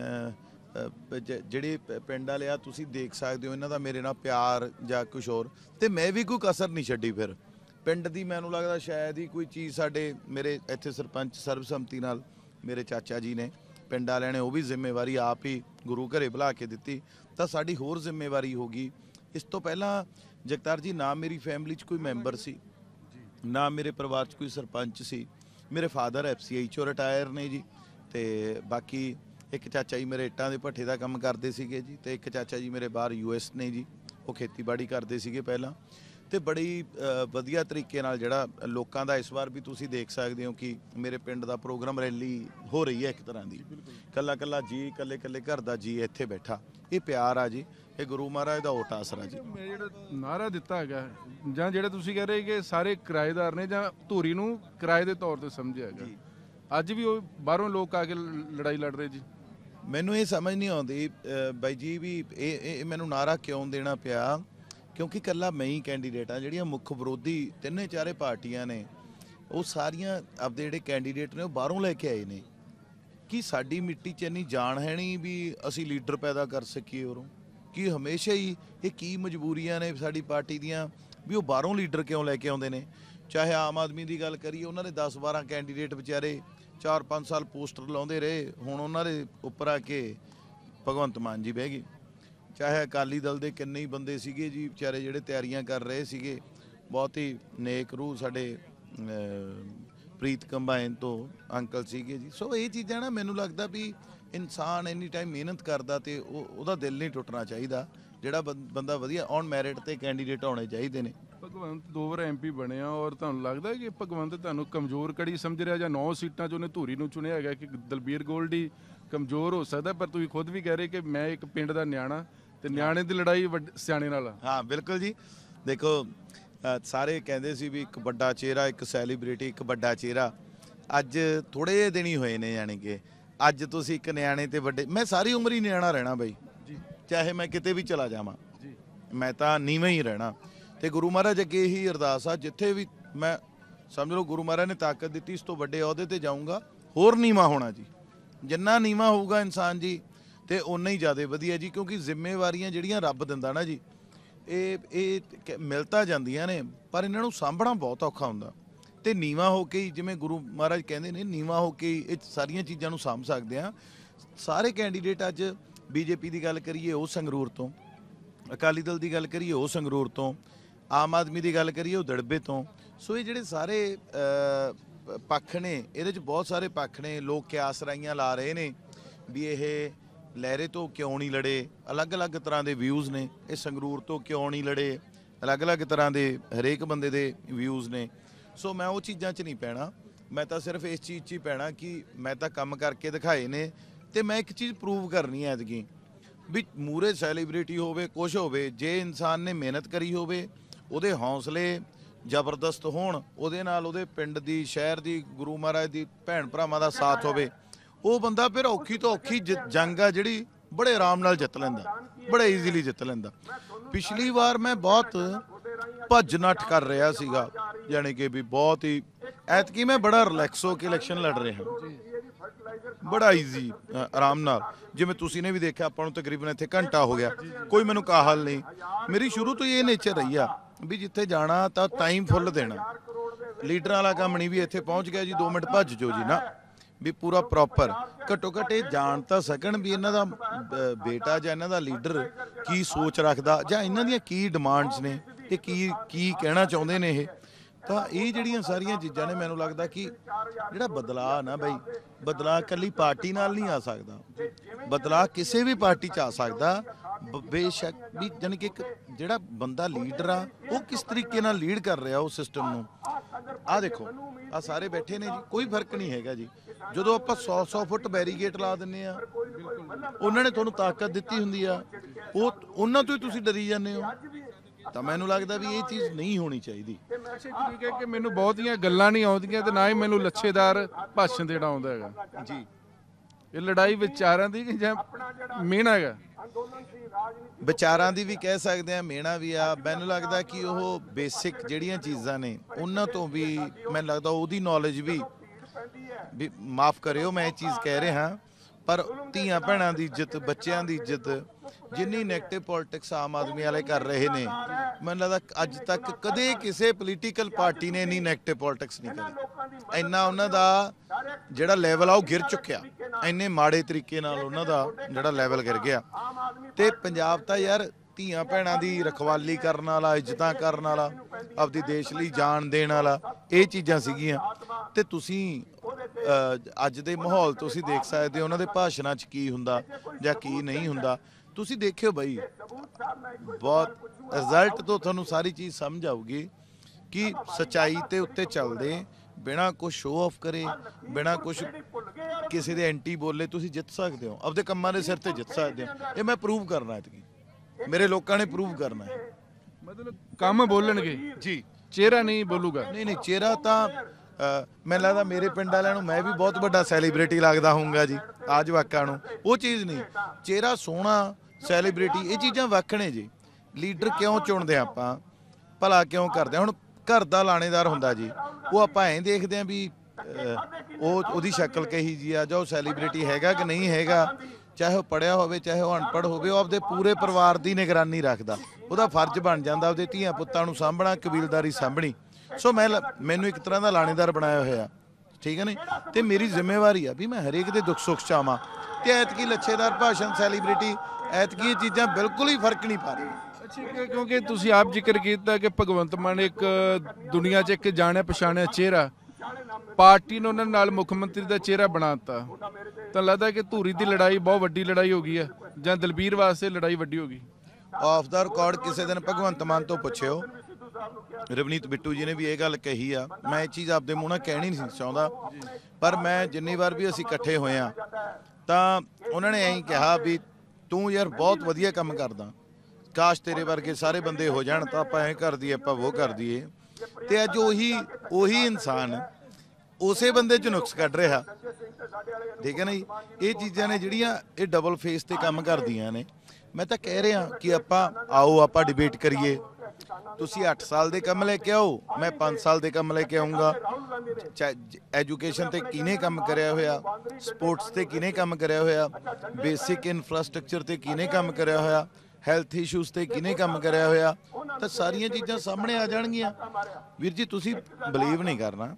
ਜਿਹੜੇ ਪਿੰਡ ਵਾਲੇ ਆ, ਤੁਸੀਂ ਦੇਖ ਸਕਦੇ ਹੋ ਇਹਨਾਂ ਦਾ ਮੇਰੇ ਨਾਲ ਪਿਆਰ ਜਾਂ ਕੁਛ ਹੋਰ, ਤੇ ਮੈਂ ਵੀ ਕੋਈ ਕਸਰ ਨਹੀਂ ਛੱਡੀ। ਫਿਰ ਪਿੰਡ ਦੀ ਮੈਨੂੰ ਲੱਗਦਾ ਸ਼ਾਇਦ ਹੀ ਕੋਈ ਚੀਜ਼ ਸਾਡੇ ਮੇਰੇ ਇੱਥੇ ਸਰਪੰਚ ਸਰਬਸੰਮਤੀ ਨਾਲ ਮੇਰੇ ਚਾਚਾ ਜੀ ਨੇ, ਪਿੰਡ ਵਾਲਿਆਂ ਨੇ ਉਹ ਵੀ ਜ਼ਿੰਮੇਵਾਰੀ ਆਪ ਹੀ ਗੁਰੂ ਘਰੇ ਬੁਲਾ ਕੇ ਦਿੱਤੀ ਤਾਂ ਸਾਡੀ ਹੋਰ ਜ਼ਿੰਮੇਵਾਰੀ ਹੋ ਗਈ। ਇਸ ਤੋਂ ਪਹਿਲਾਂ ਜਗਤਾਰ ਜੀ ਨਾ ਮੇਰੀ ਫੈਮਿਲੀ 'ਚ ਕੋਈ ਮੈਂਬਰ ਸੀ, ਨਾ ਮੇਰੇ ਪਰਿਵਾਰ 'ਚ ਕੋਈ ਸਰਪੰਚ ਸੀ। ਮੇਰੇ ਫਾਦਰ FCI 'ਚੋਂ ਰਿਟਾਇਰ ਨੇ ਜੀ, ਤੇ ਬਾਕੀ ਇੱਕ ਚਾਚਾ ਜੀ ਮੇਰੇ ਇੱਟਾਂ ਦੇ ਭੱਠੇ ਦਾ ਕੰਮ ਕਰਦੇ ਸੀਗੇ ਜੀ, ਤੇ ਇੱਕ ਚਾਚਾ ਜੀ ਮੇਰੇ ਬਾਹਰ US ਨੇ ਜੀ, ਉਹ ਖੇਤੀਬਾੜੀ ਕਰਦੇ ਸੀਗੇ ਪਹਿਲਾਂ। ਤੇ ਬੜੀ ਵਧੀਆ ਤਰੀਕੇ ਨਾਲ ਜਿਹੜਾ ਲੋਕਾਂ ਦਾ ਇਸ ਵਾਰ ਵੀ ਤੁਸੀਂ ਦੇਖ ਸਕਦੇ ਹੋ ਕਿ ਮੇਰੇ ਪਿੰਡ ਦਾ ਪ੍ਰੋਗਰਾਮ ਰੈਲੀ ਹੋ ਰਹੀ ਹੈ ਇੱਕ ਤਰ੍ਹਾਂ ਦੀ। ਕੱਲਾ ਕੱਲਾ ਜੀ, ਕੱਲੇ ਕੱਲੇ ਘਰ ਦਾ ਜੀ ਇੱਥੇ ਬੈਠਾ, ਇਹ ਪਿਆਰ ਆ ਜੀ, ਇਹ ਗੁਰੂ ਮਹਾਰਾਜ ਦਾ ਓਟ ਆਸਰਾ ਜੀ। ਮੈਂ ਜਿਹੜਾ ਨਾਰਾ ਦਿੱਤਾ ਹੈਗਾ ਜਾਂ ਜਿਹੜਾ ਤੁਸੀਂ ਕਹਿ ਰਹੇ ਕਿ ਸਾਰੇ ਕਿਰਾਏਦਾਰ ਨੇ ਜਾਂ ਧੂਰੀ ਨੂੰ ਕਿਰਾਏ ਦੇ ਤੌਰ ਤੇ ਸਮਝਿਆ ਹੈਗਾ, ਅੱਜ ਵੀ ਉਹ ਬਾਹਰੋਂ ਲੋਕ ਆ ਕੇ ਲੜਾਈ ਲੜ ਰਹੇ ਜੀ। ਮੈਨੂੰ ਇਹ ਸਮਝ ਨਹੀਂ ਆਉਂਦੀ ਬਾਈ ਜੀ ਵੀ ਇਹ ਮੈਨੂੰ ਨਾਰਾ ਕਿਉਂ ਦੇਣਾ ਪਿਆ, ਕਿਉਂਕਿ ਇਕੱਲਾ ਮੈਂ ਹੀ ਕੈਂਡੀਡੇਟ ਆ। ਜਿਹੜੀਆਂ ਮੁੱਖ ਵਿਰੋਧੀ ਤਿੰਨੇ ਚਾਰੇ ਪਾਰਟੀਆਂ ਨੇ ਉਹ ਸਾਰੀਆਂ ਆਪਦੇ ਜਿਹੜੇ ਕੈਂਡੀਡੇਟ ਨੇ ਉਹ ਬਾਹਰੋਂ ਲੈ ਕੇ ਆਏ ਨੇ। ਕਿ ਸਾਡੀ ਮਿੱਟੀ 'ਚ ਇੰਨੀ ਜਾਨ ਹੈ ਨਹੀਂ ਵੀ ਅਸੀਂ ਲੀਡਰ ਪੈਦਾ ਕਰ ਸਕੀਏ ਉਰੋਂ? ਕਿ ਹਮੇਸ਼ਾ ਹੀ ਇਹ ਕੀ ਮਜਬੂਰੀਆਂ ਨੇ ਸਾਡੀ ਪਾਰਟੀ ਦੀਆਂ ਵੀ ਉਹ ਬਾਹਰੋਂ ਲੀਡਰ ਕਿਉਂ ਲੈ ਕੇ ਆਉਂਦੇ ਨੇ? ਚਾਹੇ ਆਮ ਆਦਮੀ ਦੀ ਗੱਲ ਕਰੀਏ, ਉਹਨਾਂ ਦੇ 10-12 ਕੈਂਡੀਡੇਟ ਵਿਚਾਰੇ 4-5 ਸਾਲ ਪੋਸਟਰ ਲਾਉਂਦੇ ਰਹੇ, ਹੁਣ ਉਹਨਾਂ ਦੇ ਉੱਪਰ ਆ ਕੇ ਭਗਵੰਤ ਮਾਨ ਜੀ ਬਹਿ ਗਏ। ਚਾਹੇ ਅਕਾਲੀ ਦਲ ਦੇ ਕਿੰਨੇ ਹੀ ਬੰਦੇ ਸੀਗੇ ਜੀ ਵਿਚਾਰੇ ਜਿਹੜੇ ਤਿਆਰੀਆਂ ਕਰ ਰਹੇ ਸੀਗੇ, ਬਹੁਤ ਹੀ ਨੇਕ ਰੂਹ ਸਾਡੇ ਪ੍ਰੀਤ ਕੰਬਾਈਨ ਤੋਂ ਅੰਕਲ ਸੀਗੇ ਜੀ। ਸੋ ਇਹ ਚੀਜ਼ਾਂ ਨਾ ਮੈਨੂੰ ਲੱਗਦਾ ਵੀ ਇਨਸਾਨ ਐਨੀ ਟਾਈਮ ਮਿਹਨਤ ਕਰਦਾ ਤੇ ਉਹਦਾ ਦਿਲ ਨਹੀਂ ਟੁੱਟਣਾ ਚਾਹੀਦਾ। ਜਿਹੜਾ ਬੰਦਾ ਵਧੀਆ ਔਨ ਮੈਰਿਟ ਤੇ ਕੈਂਡੀਡੇਟ ਹੋਣੇ ਚਾਹੀਦੇ ਨੇ। ਭਗਵੰਤ 2 ਵਾਰ MP ਬਣਿਆ, ਔਰ ਤੁਹਾਨੂੰ ਲੱਗਦਾ ਕਿ ਭਗਵੰਤ ਤੁਹਾਨੂੰ ਕਮਜ਼ੋਰ ਕੜੀ ਸਮਝ ਰਿਹਾ ਜਾਂ 9 ਸੀਟਾਂ 'ਚ ਉਹਨੇ ਧੂਰੀ ਨੂੰ ਚੁਣਿਆ ਹੈਗਾ ਕਿ ਦਲਬੀਰ ਗੋਲਡੀ ਕਮਜ਼ੋਰ ਹੋ ਸਕਦਾ? ਪਰ ਤੁਸੀਂ ਖੁਦ ਵੀ ਕਹਿ ਰਹੇ ਕਿ ਮੈਂ ਇੱਕ ਪਿੰਡ ਦਾ ਨਿਆਣਾ ਤੇ ਨਿਆਣੇ ਦੀ ਲੜਾਈ ਸਿਆਣੇ ਨਾਲ ਆ। ਹਾਂ ਬਿਲਕੁਲ ਜੀ। ਦੇਖੋ ਸਾਰੇ ਕਹਿੰਦੇ ਸੀ ਵੀ ਇੱਕ ਵੱਡਾ ਚਿਹਰਾ, ਇੱਕ ਸੈਲੀਬ੍ਰਿਟੀ, ਇੱਕ ਵੱਡਾ ਚਿਹਰਾ। ਅੱਜ ਥੋੜੇ ਜਿਹੇ ਦਿਨ ਹੀ ਹੋਏ ਨੇ, ਯਾਨੀ ਕਿ ਅੱਜ ਤੁਸੀਂ ਇੱਕ ਨਿਆਣੇ ਤੇ ਵੱਡੇ। ਮੈਂ ਸਾਰੀ ਉਮਰ ਹੀ ਨਿਆਣਾ ਰਹਿਣਾ ਬਾਈ ਜੀ, ਚਾਹੇ ਮੈਂ ਕਿਤੇ ਵੀ ਚਲਾ ਜਾਵਾਂ ਜੀ, ਮੈਂ ਤਾਂ ਨੀਵਾਂ ਹੀ ਰਹਿਣਾ। ਤੇ ਗੁਰੂ ਮਹਾਰਾਜ ਅੱਗੇ ਇਹੀ ਅਰਦਾਸ ਆ, ਜਿੱਥੇ ਵੀ ਮੈਂ ਸਮਝ ਲਓ ਗੁਰੂ ਮਹਾਰਾਜ ਨੇ ਤਾਕਤ ਦਿੱਤੀ, ਇਸ ਤੋਂ ਵੱਡੇ ਅਹੁਦੇ ਤੇ ਜਾਊਂਗਾ, ਹੋਰ ਨੀਵਾਂ ਹੋਣਾ ਜੀ। ਜਿੰਨਾ ਨੀਵਾਂ ਹੋਊਗਾ ਇਨਸਾਨ ਜੀ ਤੇ ਓਨਾ ਹੀ ਜ਼ਿਆਦਾ ਵਧੀਆ ਜੀ, ਕਿਉਂਕਿ ਜ਼ਿੰਮੇਵਾਰੀਆਂ ਜਿਹੜੀਆਂ ਰੱਬ ਦਿੰਦਾ ਨਾ ਜੀ, ਇਹ ਮਿਲ ਤਾਂ ਜਾਂਦੀਆਂ ਨੇ ਪਰ ਇਹਨਾਂ ਨੂੰ ਸਾਂਭਣਾ ਬਹੁਤ ਔਖਾ ਹੁੰਦਾ। ਤੇ ਨੀਵਾਂ ਹੋ ਕੇ ਹੀ, ਜਿਵੇਂ ਗੁਰੂ ਮਹਾਰਾਜ ਕਹਿੰਦੇ ਨੇ, ਨੀਵਾਂ ਹੋ ਕੇ ਇਹ ਸਾਰੀਆਂ ਚੀਜ਼ਾਂ ਨੂੰ ਸਾਂਭ ਸਕਦੇ ਆ। ਸਾਰੇ ਕੈਂਡੀਡੇਟ ਅੱਜ BJP ਦੀ ਗੱਲ ਕਰੀਏ ਉਹ ਸੰਗਰੂਰ ਤੋਂ, ਅਕਾਲੀ ਦਲ ਦੀ ਗੱਲ ਕਰੀਏ ਉਹ ਸੰਗਰੂਰ ਤੋਂ, ਆਮ ਆਦਮੀ ਦੀ ਗੱਲ ਕਰੀਏ ਉਹ ਦੜਬੇ ਤੋਂ। ਸੋ ਇਹ ਜਿਹੜੇ ਸਾਰੇ ਪੱਖ ਨੇ, ਇਹਦੇ 'ਚ ਬਹੁਤ ਸਾਰੇ ਪੱਖ ਨੇ। ਲੋਕ ਕਿਆਸ ਰਾਈਆਂ ਲਾ ਰਹੇ ਨੇ ਵੀ ਇਹ ਲਹਿਰੇ ਤੋਂ ਕਿਉਂ ਨਹੀਂ ਲੜੇ, ਅਲੱਗ-ਅਲੱਗ ਤਰ੍ਹਾਂ ਦੇ ਵਿਊਜ਼ ਨੇ। ਇਹ ਸੰਗਰੂਰ ਤੋਂ ਕਿਉਂ ਨਹੀਂ ਲੜੇ, ਅਲੱਗ-ਅਲੱਗ ਤਰ੍ਹਾਂ ਦੇ ਹਰੇਕ ਬੰਦੇ ਦੇ ਵਿਊਜ਼ ਨੇ। ਸੋ ਮੈਂ ਉਹ ਚੀਜ਼ਾਂ 'ਚ ਨਹੀਂ ਪੈਣਾ, ਮੈਂ ਤਾਂ ਸਿਰਫ ਇਸ ਚੀਜ਼ 'ਚ ਹੀ ਪੈਣਾ ਕਿ ਮੈਂ ਤਾਂ ਕੰਮ ਕਰਕੇ ਦਿਖਾਏ ਨੇ ਤੇ ਮੈਂ ਇੱਕ ਚੀਜ਼ ਪ੍ਰੂਵ ਕਰਨੀ ਹੈ ਐਤਕੀ ਵੀ ਮੂਰੇ ਸੈਲੀਬ੍ਰਿਟੀ ਹੋਵੇ, ਕੁਛ ਹੋਵੇ, ਜੇ ਇਨਸਾਨ ਨੇ ਮਿਹਨਤ ਕਰੀ ਹੋਵੇ, ਉਹਦੇ ਹੌਸਲੇ ਜ਼ਬਰਦਸਤ ਹੋਣ, ਉਹਦੇ ਨਾਲ ਉਹਦੇ ਪਿੰਡ ਦੀ, ਸ਼ਹਿਰ ਦੀ, ਗੁਰੂ ਮਹਾਰਾਜ ਦੀ, ਭੈਣ ਭਰਾਵਾਂ ਦਾ ਸਾਥ ਹੋਵੇ, ਉਹ ਬੰਦਾ ਫਿਰ ਔਖੀ ਤੋਂ ਔਖੀ ਜੰਗ ਆ ਜਿਹੜੀ ਬੜੇ ਆਰਾਮ ਨਾਲ ਜਿੱਤ ਲੈਂਦਾ, ਬੜੇ ਈਜ਼ੀਲੀ ਜਿੱਤ ਲੈਂਦਾ। ਪਿਛਲੀ ਵਾਰ ਮੈਂ ਬਹੁਤ ਭੱਜ ਨੱਠ ਕਰ ਰਿਹਾ ਸੀਗਾ, ਯਾਨੀ ਕਿ ਵੀ ਬਹੁਤ ਹੀ। ਐਤਕੀ ਮੈਂ ਬੜਾ ਰਿਲੈਕਸ ਹੋ ਕੇ ਇਲੈਕਸ਼ਨ ਲੜ ਰਿਹਾ, ਬੜਾ ਈਜ਼ੀ, ਆਰਾਮ ਨਾਲ। ਜਿਵੇਂ ਤੁਸੀਂ ਨੇ ਵੀ ਦੇਖਿਆ, ਆਪਾਂ ਨੂੰ ਤਕਰੀਬਨ ਇੱਥੇ ਘੰਟਾ ਹੋ ਗਿਆ, ਕੋਈ ਮੈਨੂੰ ਕਾਹਲ ਨਹੀਂ। ਮੇਰੀ ਸ਼ੁਰੂ ਤੋਂ ਹੀ ਇਹ ਨੇਚਰ ਰਹੀ ਆ ਵੀ ਜਿੱਥੇ ਜਾਣਾ ਤਾਂ ਟਾਈਮ ਫੁੱਲ ਦੇਣਾ। ਲੀਡਰਾਂ ਵਾਲਾ ਕੰਮ ਨਹੀਂ ਵੀ ਇੱਥੇ ਪਹੁੰਚ ਗਿਆ ਜੀ 2 ਮਿੰਟ ਭੱਜ ਜਾਓ ਜੀ, ਨਾ, ਵੀ ਪੂਰਾ ਪ੍ਰੋਪਰ। ਘੱਟੋ ਘੱਟ ਇਹ ਜਾਣ ਤਾਂ ਸਕਣ ਵੀ ਇਹਨਾਂ ਦਾ ਬੇਟਾ ਜਾਂ ਇਹਨਾਂ ਦਾ ਲੀਡਰ ਕੀ ਸੋਚ ਰੱਖਦਾ, ਜਾਂ ਇਹਨਾਂ ਦੀਆਂ ਕੀ ਡਿਮਾਂਡਸ ਨੇ, ਇਹ ਕੀ ਕਹਿਣਾ ਚਾਹੁੰਦੇ ਨੇ। ਇਹ ਤਾਂ ਇਹ ਜਿਹੜੀਆਂ ਸਾਰੀਆਂ ਚੀਜ਼ਾਂ ਨੇ, ਮੈਨੂੰ ਲੱਗਦਾ ਕਿ ਜਿਹੜਾ ਬਦਲਾਅ ਨਾ ਬਈ, ਬਦਲਾਅ ਇਕੱਲੀ ਪਾਰਟੀ ਨਾਲ ਨਹੀਂ ਆ ਸਕਦਾ, ਬਦਲਾਅ ਕਿਸੇ ਵੀ ਪਾਰਟੀ 'ਚ ਆ ਸਕਦਾ ਬੇਸ਼ੱਕ। ਵੀ ਜਾਣੀ ਕਿ ਇੱਕ ਜਿਹੜਾ ਬੰਦਾ ਲੀਡਰ ਆ ਉਹ ਕਿਸ ਤਰੀਕੇ ਨਾਲ ਲੀਡ ਕਰ ਰਿਹਾ ਉਹ ਸਿਸਟਮ ਨੂੰ। ਆਹ ਦੇਖੋ, ਆਹ ਸਾਰੇ ਬੈਠੇ ਨੇ ਜੀ, ਕੋਈ ਫਰਕ ਨਹੀਂ ਹੈਗਾ ਜੀ। ਜਦੋਂ ਆਪਾਂ 100 ਫੁੱਟ ਬੈਰੀਗੇਟ ਲਾ ਦਿੰਦੇ ਆ, ਉਹਨਾਂ ਨੇ ਤੁਹਾਨੂੰ ਤਾਕਤ ਦਿੱਤੀ ਹੁੰਦੀ ਆ, ਉਹਨਾਂ ਤੋਂ ਹੀ ਤੁਸੀਂ ਡਰੀ ਜਾਂਦੇ ਹੋ। ਤਾਂ ਮੈਨੂੰ ਲੱਗਦਾ ਵੀ ਇਹ ਚੀਜ਼ ਨਹੀਂ ਹੋਣੀ ਚਾਹੀਦੀ। ਠੀਕ ਹੈ ਕਿ ਮੈਨੂੰ ਬਹੁਤੀਆਂ ਗੱਲਾਂ ਨਹੀਂ ਆਉਂਦੀਆਂ ਤੇ ਨਾ ਹੀ ਮੈਨੂੰ ਲੱਛੇਦਾਰ ਭਾਸ਼ਣ ਦੇਣਾ ਆਉਂਦਾ ਹੈਗਾ ਜੀ। ਇਹ ਲੜਾਈ ਵਿਚਾਰਾਂ ਦੀ ਕਿ ਜਾਂ ਮਿਹਣਾ ਹੈਗਾ? ਵਿਚਾਰਾਂ ਦੀ ਵੀ ਕਹਿ ਸਕਦੇ ਆ, ਮਿਹਣਾ ਵੀ ਆ। ਮੈਨੂੰ ਲੱਗਦਾ ਕਿ ਉਹ ਬੇਸਿਕ ਜਿਹੜੀਆਂ ਚੀਜ਼ਾਂ ਨੇ ਉਹਨਾਂ ਤੋਂ ਵੀ ਮੈਨੂੰ ਲੱਗਦਾ ਉਹਦੀ ਨੌਲੇਜ ਵੀ ਮਾਫ ਕਰਿਓ ਮੈਂ ਇਹ ਚੀਜ਼ ਕਹਿ ਰਿਹਾ, ਪਰ ਧੀਆਂ ਭੈਣਾਂ ਦੀ ਇੱਜ਼ਤ, ਬੱਚਿਆਂ ਦੀ ਇੱਜ਼ਤ, ਜਿੰਨੀ ਨੈਗੇਟਿਵ ਪੋਲਿਟਿਕਸ ਆਮ ਆਦਮੀ ਵਾਲੇ ਕਰ ਰਹੇ ਨੇ, ਮੈਨੂੰ ਲੱਗਦਾ ਅੱਜ ਤੱਕ ਕਦੇ ਕਿਸੇ ਪੋਲੀਟੀਕਲ ਪਾਰਟੀ ਨੇ ਇੰਨੀ ਨੈਗੇਟਿਵ ਪੋਲਿਟਿਕਸ ਨਹੀਂ ਕਰੀ। ਇੰਨਾ ਉਹਨਾਂ ਦਾ ਜਿਹੜਾ ਲੈਵਲ ਆ ਉਹ ਗਿਰ ਚੁੱਕਿਆ, ਇੰਨੇ ਮਾੜੇ ਤਰੀਕੇ ਨਾਲ ਉਹਨਾਂ ਦਾ ਜਿਹੜਾ ਲੈਵਲ ਗਿਰ ਗਿਆ। ਤੇ ਪੰਜਾਬ ਤਾਂ ਯਾਰ ਧੀਆਂ ਭੈਣਾਂ ਦੀ ਰਖਵਾਲੀ ਕਰਨ ਵਾਲਾ, ਇੱਜ਼ਤਾਂ ਕਰਨ ਵਾਲਾ, ਆਪਦੀ ਦੇਸ਼ ਲਈ ਜਾਨ ਦੇਣ ਵਾਲਾ, ਇਹ ਚੀਜ਼ਾਂ ਸੀਗੀਆਂ। ਤੇ ਤੁਸੀਂ ਅੱਜ ਦੇ ਮਾਹੌਲ ਤੁਸੀਂ ਦੇਖ ਸਕਦੇ ਹੋ ਉਹਨਾਂ ਦੇ ਭਾਸ਼ਣਾਂ 'ਚ ਕੀ ਹੁੰਦਾ ਜਾਂ ਕੀ ਨਹੀਂ ਹੁੰਦਾ। ਤੁਸੀਂ ਦੇਖਿਓ ਬਾਈ, ਬਹੁਤ ਰਿਜ਼ਲਟ ਤੋਂ ਤੁਹਾਨੂੰ ਸਾਰੀ ਚੀਜ਼ ਸਮਝ ਆਊਗੀ ਕਿ ਸੱਚਾਈ ਤੇ ਉੱਤੇ ਚੱਲਦੇ ਬਿਨਾਂ ਕੁਝ ਸ਼ੋਅ ਆਫ ਕਰੇ, ਬਿਨਾਂ ਕੁਝ ਕਿਸੇ ਦੇ ਐਂਟੀ ਬੋਲੇ ਤੁਸੀਂ ਜਿੱਤ ਸਕਦੇ ਹੋ, ਆਪਦੇ ਕੰਮਾਂ ਦੇ ਸਿਰ ਤੇ ਜਿੱਤ ਸਕਦੇ ਹੋ। ਇਹ ਮੈਂ ਪ੍ਰੂਵ ਕਰਨਾ ਐਤਕੀ, ਮੇਰੇ ਲੋਕਾਂ ਨੇ ਪ੍ਰੂਵ ਕਰਨਾ ਹੈ। ਮਤਲਬ ਕੰਮ ਬੋਲਣਗੇ ਜੀ, ਚਿਹਰਾ ਨਹੀਂ ਬੋਲੂਗਾ। ਨਹੀਂ ਚਿਹਰਾ ਤਾਂ ਮੈਨੂੰ ਲੱਗਦਾ ਮੇਰੇ ਪਿੰਡ ਵਾਲਿਆਂ ਨੂੰ ਮੈਂ ਵੀ ਬਹੁਤ ਵੱਡਾ ਸੈਲੀਬ੍ਰਿਟੀ ਲੱਗਦਾ ਹੋਊਗਾ ਜੀ, ਆ ਜਵਾਕਾਂ ਨੂੰ ਉਹ ਚੀਜ਼ ਨਹੀਂ। ਚਿਹਰਾ ਸੋਹਣਾ, ਸੈਲੀਬ੍ਰਿਟੀ, ਇਹ ਚੀਜ਼ਾਂ ਵੱਖ ਨੇ ਜੀ। ਲੀਡਰ ਕਿਉਂ ਚੁਣਦੇ ਆਪਾਂ, ਭਲਾ ਕਿਉਂ ਕਰਦੇ? ਹੁਣ ਘਰ ਦਾ ਲਾਣੇਦਾਰ ਹੁੰਦਾ ਜੀ, ਉਹ ਆਪਾਂ ਐਂ ਦੇਖਦੇ ਆਂ ਵੀ ਉਹਦੀ ਸ਼ਕਲ ਕਹੀ ਜੀ ਆ, ਜਾਂ ਉਹ ਸੈਲੀਬ੍ਰਿਟੀ ਹੈਗਾ ਕਿ ਨਹੀਂ ਹੈਗਾ, ਚਾਹੇ ਉਹ ਪੜ੍ਹਿਆ ਹੋਵੇ ਚਾਹੇ ਉਹ ਅਨਪੜ੍ਹ ਹੋਵੇ, ਉਹ ਆਪਦੇ ਪੂਰੇ ਪਰਿਵਾਰ ਦੀ ਨਿਗਰਾਨੀ ਰੱਖਦਾ। ਉਹਦਾ ਫਰਜ਼ ਬਣ ਜਾਂਦਾ ਆਪਦੇ ਧੀਆਂ ਪੁੱਤਾਂ ਨੂੰ ਸਾਂਭਣਾ, ਕਬੀਲਦਾਰੀ ਸਾਂਭਣੀ। ਸੋ ਮੈਨੂੰ ਇੱਕ ਤਰ੍ਹਾਂ ਦਾ ਲਾਣੇਦਾਰ ਬਣਾਇਆ ਹੋਇਆ, ਠੀਕ ਹੈ ਨੀ, ਤੇ ਮੇਰੀ ਜ਼ਿੰਮੇਵਾਰੀ ਆ ਵੀ ਮੈਂ ਹਰੇਕ ਦੇ ਦੁੱਖ ਸੁੱਖ 'ਚ ਆਵਾਂ। ਤੇ ਐਤਕੀ ਲੱਛੇਦਾਰ ਭਾਸ਼ਣ, ਸੈਲੀਬ੍ਰਿਟੀ, ਐਤਕੀ ਇਹ ਚੀਜ਼ਾਂ ਬਿਲਕੁਲ ਹੀ ਫਰਕ ਨਹੀਂ ਪਾ ਰਹੀਆਂ। ਅੱਛਾ, ਕਿਉਂਕਿ ਤੁਸੀਂ ਆਪ ਜ਼ਿਕਰ ਕੀਤਾ ਕਿ ਭਗਵੰਤ ਮਾਨ ਇੱਕ ਦੁਨੀਆ 'ਚ ਇੱਕ ਜਾਣਿਆ ਪਛਾਣਿਆ ਚਿਹਰਾ, ਪਾਰਟੀ ਨੇ ਉਹਨਾਂ ਨਾਲ ਮੁੱਖ ਮੰਤਰੀ ਦਾ ਚਿਹਰਾ ਬਣਾਤਾ, ਤਾਂ ਲੱਗਦਾ ਕਿ ਧੂਰੀ ਦੀ ਲੜਾਈ ਬਹੁਤ ਵੱਡੀ ਲੜਾਈ ਹੋ ਗਈ ਹੈ, ਜਾਂ ਦਲਬੀਰ ਵਾਸਤੇ ਲੜਾਈ ਵੱਡੀ ਹੋ ਗਈ? ਆਫ ਦਾ ਰਿਕਾਰਡ ਕਿਸੇ ਦਿਨ ਭਗਵੰਤ ਮਾਨ ਤੋਂ ਪੁੱਛਿਓ, ਰਵਨੀਤ ਬਿੱਟੂ ਜੀ ਨੇ ਵੀ ਇਹ ਗੱਲ ਕਹੀ ਆ। ਮੈਂ ਇਹ ਚੀਜ਼ ਆਪਦੇ ਮੂੰਹ ਨਾਲ ਕਹਿਣੀ ਨਹੀਂ ਸੀ ਚਾਹੁੰਦਾ, ਪਰ ਮੈਂ ਜਿੰਨੀ ਵਾਰ ਵੀ ਅਸੀਂ ਇਕੱਠੇ ਹੋਏ ਆ ਤਾਂ ਉਹਨਾਂ ਨੇ ਐਂ ਕਿਹਾ ਵੀ ਤੂੰ ਯਾਰ ਬਹੁਤ ਵਧੀਆ ਕੰਮ ਕਰਦਾ, ਕਾਸ਼ ਤੇਰੇ ਵਰਗੇ ਸਾਰੇ ਬੰਦੇ ਹੋ ਜਾਣ ਤਾਂ ਆਪਾਂ ਐਂ ਕਰ ਦਈਏ, ਆਪਾਂ ਉਹ ਕਰ ਦਈਏ। ਤੇ ਅੱਜ ਉਹੀ ਇਨਸਾਨ ਉਸੇ ਬੰਦੇ 'ਚ ਨੁਕਸ ਕੱਢ ਰਿਹਾ, ਠੀਕ ਹੈ ਨਾ ਜੀ। ਇਹ ਚੀਜ਼ਾਂ ਨੇ ਜਿਹੜੀਆਂ ਇਹ ਡਬਲ ਫੇਸ ਤੇ ਕੰਮ ਕਰਦੀਆਂ ਨੇ। ਮੈਂ ਤਾਂ ਕਹਿ ਰਿਹਾ ਕਿ ਆਓ ਆਪਾਂ ਡਿਬੇਟ ਕਰੀਏ। ਤੁਸੀਂ 8 ਸਾਲ ਦੇ ਕੰਮ ਲੈ ਕੇ ਆਓ, ਮੈਂ 5 ਸਾਲ ਦੇ ਕੰਮ ਲੈ ਕੇ ਆਉਂਗਾ। ਐਜੂਕੇਸ਼ਨ ਤੇ ਕਿਹਨੇ ਕੰਮ ਕਰਿਆ ਹੋਇਆ, ਸਪੋਰਟਸ ਤੇ ਕਿਹਨੇ ਕੰਮ ਕਰਿਆ ਹੋਇਆ, ਬੇਸਿਕ ਇਨਫਰਾਸਟ੍ਰਕਚਰ ਤੇ ਕਿਹਨੇ ਕੰਮ ਕਰਿਆ ਹੋਇਆ, ਹੈਲਥ ਇਸ਼ੂਜ਼ ਤੇ ਕਿਹਨੇ ਕੰਮ ਕਰਿਆ ਹੋਇਆ, ਤਾਂ ਸਾਰੀਆਂ ਚੀਜ਼ਾਂ ਸਾਹਮਣੇ ਆ ਜਾਣਗੀਆਂ। ਵੀਰ ਜੀ ਤੁਸੀਂ ਬਲੀਵ ਨਹੀਂ ਕਰਨਾ,